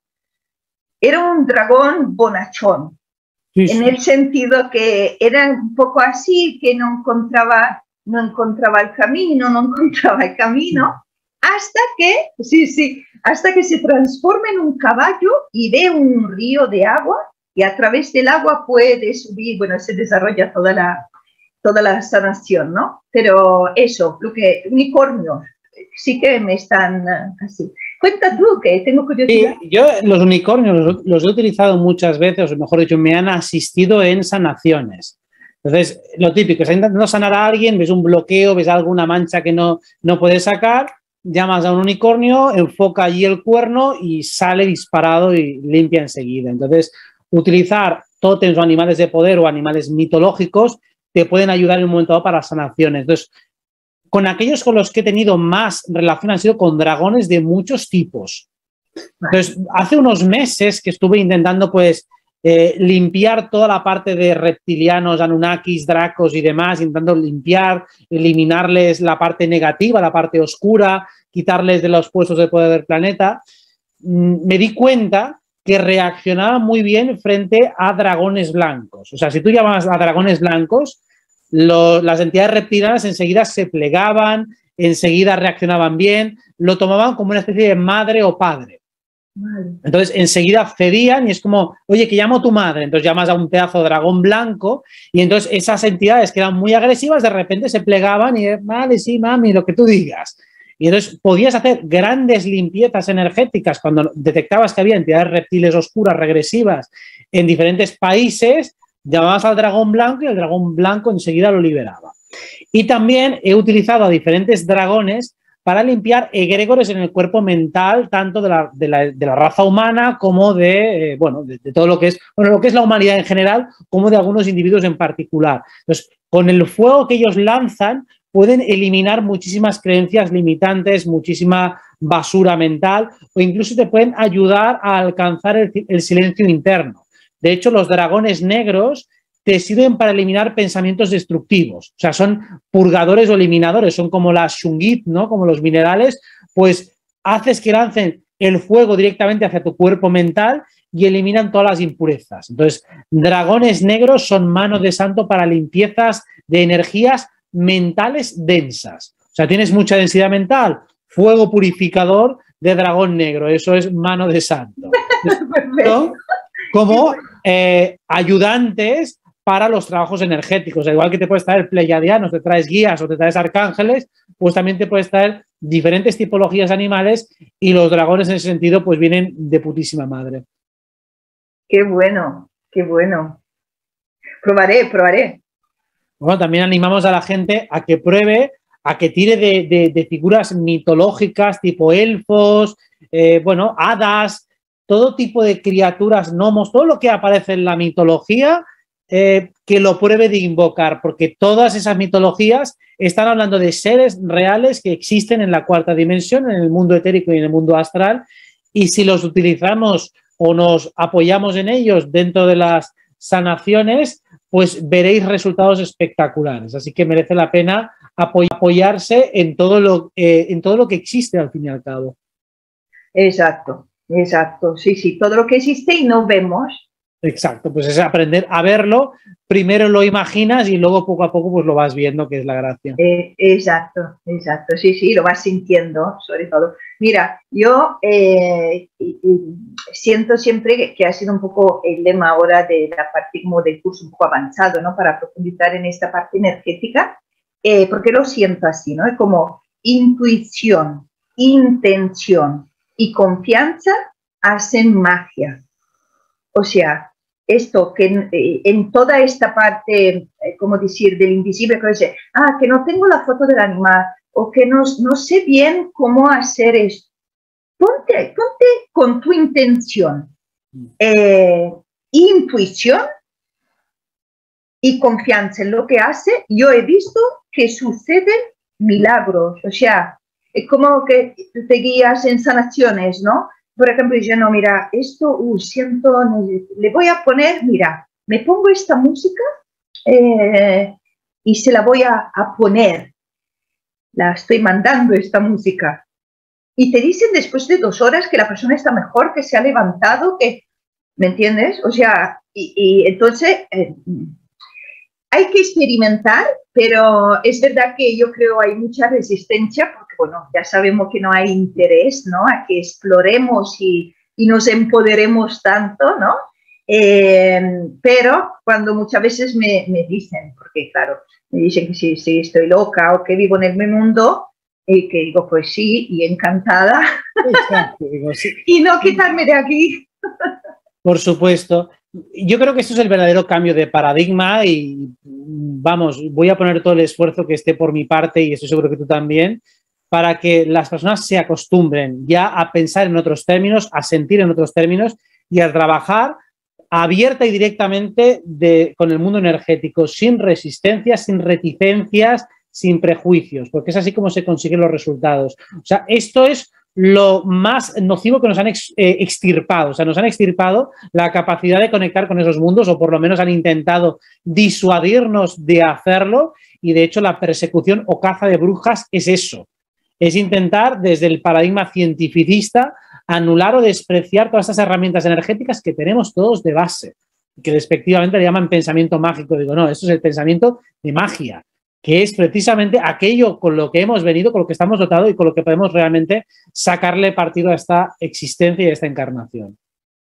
era un dragón bonachón, sí, sí. En el sentido que era un poco así, que no encontraba, no encontraba el camino, no encontraba el camino, hasta que, sí, sí, hasta que se transforma en un caballo y ve un río de agua, y a través del agua puede subir, bueno, se desarrolla toda la, toda la sanación, ¿no? Pero eso, lo que unicornios, sí que me están así. Cuenta tú, que tengo curiosidad. Sí, yo los unicornios los, los he utilizado muchas veces, o mejor dicho, me han asistido en sanaciones. Entonces, lo típico, estás intentando sanar a alguien, ves un bloqueo, ves alguna mancha que no, no puedes sacar, llamas a un unicornio, enfoca allí el cuerno y sale disparado y limpia enseguida. Entonces, utilizar tótems o animales de poder o animales mitológicos te pueden ayudar en un momento dado para sanaciones. Entonces, con aquellos con los que he tenido más relación han sido con dragones de muchos tipos. Entonces, hace unos meses que estuve intentando, pues, eh, limpiar toda la parte de reptilianos, anunnakis, dracos y demás, intentando limpiar, eliminarles la parte negativa, la parte oscura, quitarles de los puestos de poder del planeta, me di cuenta que reaccionaba muy bien frente a dragones blancos. O sea, si tú llamas a dragones blancos, lo, las entidades reptilianas enseguida se plegaban, enseguida reaccionaban bien, lo tomaban como una especie de madre o padre. Vale. Entonces, enseguida cedían y es como, oye, que llamo a tu madre. Entonces llamas a un pedazo de dragón blanco y entonces esas entidades que eran muy agresivas de repente se plegaban y, vale, sí, mami, lo que tú digas. Y entonces podías hacer grandes limpiezas energéticas cuando detectabas que había entidades reptiles oscuras, regresivas, en diferentes países, llamabas al dragón blanco y el dragón blanco enseguida lo liberaba. Y también he utilizado a diferentes dragones para limpiar egregores en el cuerpo mental, tanto de la, de la, de la raza humana como de, eh, bueno, de, de todo lo que es, bueno, lo que es la humanidad en general, como de algunos individuos en particular. Entonces, con el fuego que ellos lanzan, pueden eliminar muchísimas creencias limitantes, muchísima basura mental, o incluso te pueden ayudar a alcanzar el, el silencio interno. De hecho, los dragones negros te sirven para eliminar pensamientos destructivos. O sea, son purgadores o eliminadores, son como las shungit, ¿no? Como los minerales, pues haces que lancen el fuego directamente hacia tu cuerpo mental y eliminan todas las impurezas. Entonces, dragones negros son mano de santo para limpiezas de energías mentales densas. O sea, tienes mucha densidad mental, fuego purificador de dragón negro, eso es mano de santo. ¿No? Como eh, ayudantes para los trabajos energéticos. Igual que te puedes traer pleiadianos, te traes guías o te traes arcángeles, pues también te puedes traer diferentes tipologías animales y los dragones en ese sentido pues vienen de putísima madre. Qué bueno, qué bueno. Probaré, probaré. Bueno, también animamos a la gente a que pruebe, a que tire de, de, de figuras mitológicas tipo elfos, eh, bueno, hadas, todo tipo de criaturas, gnomos, todo lo que aparece en la mitología, eh, que lo pruebe de invocar, porque todas esas mitologías están hablando de seres reales que existen en la cuarta dimensión, en el mundo etérico y en el mundo astral, y si los utilizamos o nos apoyamos en ellos dentro de las sanaciones, pues veréis resultados espectaculares. Así que merece la pena apoy apoyarse en todo, lo, eh, en todo lo que existe al fin y al cabo. Exacto, exacto. Sí, sí, todo lo que existe y no vemos. Exacto, pues es aprender a verlo, primero lo imaginas y luego poco a poco pues lo vas viendo, que es la gracia. Eh, exacto, exacto, sí, sí, lo vas sintiendo sobre todo. Mira, yo eh, y, y siento siempre que, que ha sido un poco el lema ahora de la parte como del curso un poco avanzado, ¿no? Para profundizar en esta parte energética, eh, porque lo siento así, ¿no? Es como intuición, intención y confianza hacen magia. O sea, esto que en, en toda esta parte, eh, como decir, del invisible, que dice, ah, que no tengo la foto del animal, o que no, no sé bien cómo hacer esto. Ponte, ponte con tu intención, eh, intuición y confianza en lo que hace. Yo he visto que suceden milagros, o sea, es como que te guías en sanaciones, ¿no? Por ejemplo, yo no, mira, esto, uh, siento, le voy a poner, mira, me pongo esta música eh, y se la voy a, a poner. La estoy mandando, esta música. Y te dicen después de dos horas que la persona está mejor, que se ha levantado, que, ¿me entiendes? O sea, y, y entonces eh, hay que experimentar, pero es verdad que yo creo hay mucha resistencia, porque bueno, ya sabemos que no hay interés, ¿no? A que exploremos y, y nos empoderemos tanto, ¿no? Eh, pero cuando muchas veces me, me dicen, porque claro, me dicen que sí, sí, estoy loca o que vivo en el mundo, y que digo, pues sí, y encantada. Exacto, digo, sí. Y no quitarme de aquí. Por supuesto. Yo creo que eso es el verdadero cambio de paradigma y vamos, voy a poner todo el esfuerzo que esté por mi parte y estoy seguro que tú también, para que las personas se acostumbren ya a pensar en otros términos, a sentir en otros términos y a trabajar abierta y directamente de, con el mundo energético, sin resistencias, sin reticencias, sin prejuicios, porque es así como se consiguen los resultados. O sea, esto es lo más nocivo que nos han ex, eh, extirpado, o sea, nos han extirpado la capacidad de conectar con esos mundos, o por lo menos han intentado disuadirnos de hacerlo, y de hecho la persecución o caza de brujas es eso, es intentar desde el paradigma cientificista anular o despreciar todas estas herramientas energéticas que tenemos todos de base, que despectivamente le llaman pensamiento mágico. Digo, no, esto es el pensamiento de magia, que es precisamente aquello con lo que hemos venido, con lo que estamos dotados y con lo que podemos realmente sacarle partido a esta existencia y a esta encarnación.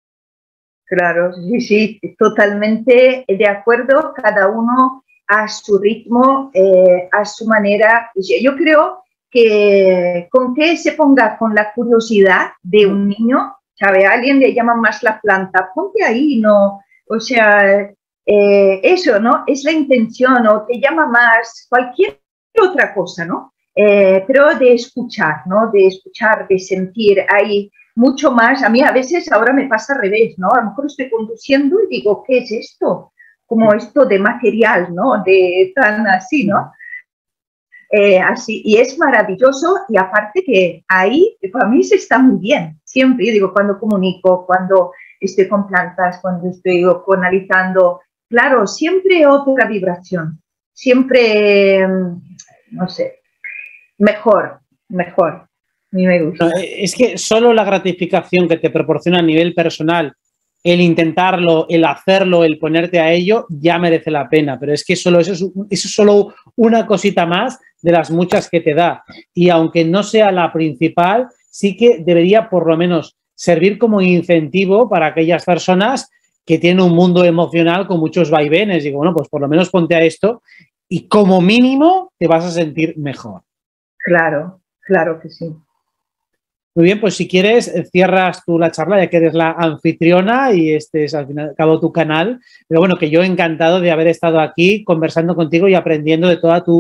Claro, sí, sí, totalmente de acuerdo, cada uno a su ritmo, eh, a su manera. Yo creo que con que se ponga con la curiosidad de un niño, ¿sabe? A alguien le llama más la planta, ponte ahí, no, o sea... Eh, eso, ¿no? Es la intención o te llama más cualquier otra cosa, ¿no? Eh, pero de escuchar, ¿no? De escuchar, de sentir, hay mucho más. A mí a veces ahora me pasa al revés, ¿no? A lo mejor estoy conduciendo y digo, ¿qué es esto? Como esto de material, ¿no? De tan así, ¿no? Eh, así, y es maravilloso y aparte que ahí, para mí se está muy bien, siempre, yo digo, cuando comunico, cuando estoy con plantas, cuando estoy analizando. Claro, siempre otra vibración, siempre, no sé, mejor, mejor. A mí me gusta. Es que solo la gratificación que te proporciona a nivel personal, el intentarlo, el hacerlo, el ponerte a ello, ya merece la pena. Pero es que solo eso es, eso es solo una cosita más de las muchas que te da. Y aunque no sea la principal, sí que debería por lo menos servir como incentivo para aquellas personas que tiene un mundo emocional con muchos vaivenes. Digo, bueno, pues por lo menos ponte a esto y como mínimo te vas a sentir mejor. Claro, claro que sí. Muy bien, pues si quieres cierras tú la charla, ya que eres la anfitriona y este es al fin y al cabo tu canal. Pero bueno, que yo encantado de haber estado aquí conversando contigo y aprendiendo de toda tu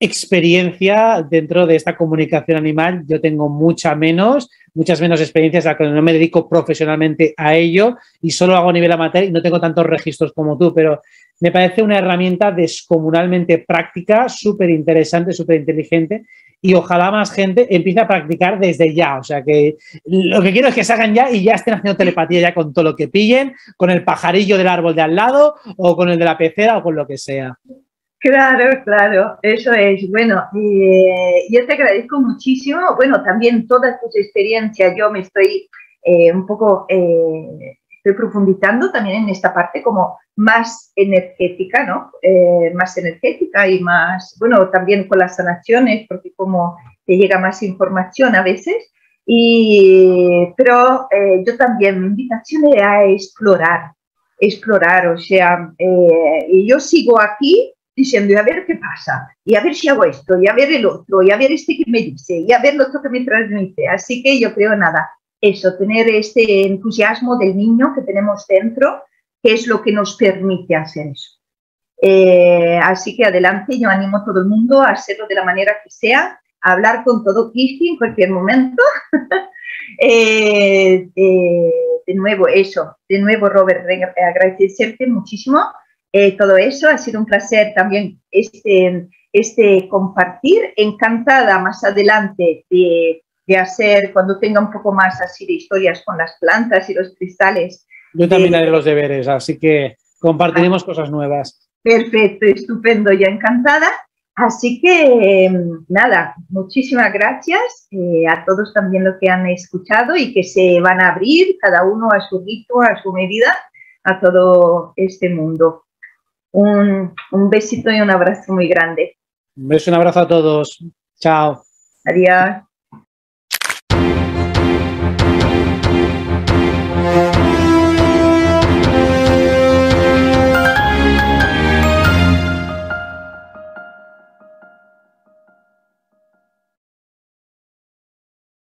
experiencia dentro de esta comunicación animal. Yo tengo mucha menos, muchas menos experiencias, a que no me dedico profesionalmente a ello y solo hago a nivel amateur y no tengo tantos registros como tú, pero me parece una herramienta descomunalmente práctica, súper interesante, súper inteligente y ojalá más gente empiece a practicar desde ya. O sea que lo que quiero es que salgan ya y ya estén haciendo telepatía ya con todo lo que pillen, con el pajarillo del árbol de al lado o con el de la pecera o con lo que sea. Claro, claro, eso es. Bueno, eh, yo te agradezco muchísimo. Bueno, también todas tus experiencias, yo me estoy eh, un poco, eh, estoy profundizando también en esta parte como más energética, ¿no? Eh, más energética y más, bueno, también con las sanaciones, porque como te llega más información a veces. Y, pero eh, yo también, mi invitación es a explorar, explorar, o sea, eh, y yo sigo aquí diciendo, y a ver qué pasa, y a ver si hago esto, y a ver el otro, y a ver este que me dice, y a ver lo otro que me transmite. Así que yo creo, nada, eso, tener este entusiasmo del niño que tenemos dentro, que es lo que nos permite hacer eso. Eh, así que adelante, yo animo a todo el mundo a hacerlo de la manera que sea, a hablar con todo Cristi en cualquier momento. eh, eh, de nuevo, eso, de nuevo, Robert, agradecerte muchísimo. Eh, todo eso, ha sido un placer también este, este compartir, encantada más adelante de, de hacer, cuando tenga un poco más así de historias con las plantas y los cristales. Yo también de, haré los deberes, así que compartiremos ah, cosas nuevas. Perfecto, estupendo, ya encantada. Así que, nada, muchísimas gracias eh, a todos también los que han escuchado y que se van a abrir cada uno a su ritmo, a su medida, a todo este mundo. Un, un besito y un abrazo muy grande. Un beso y un abrazo a todos. Chao. Adiós.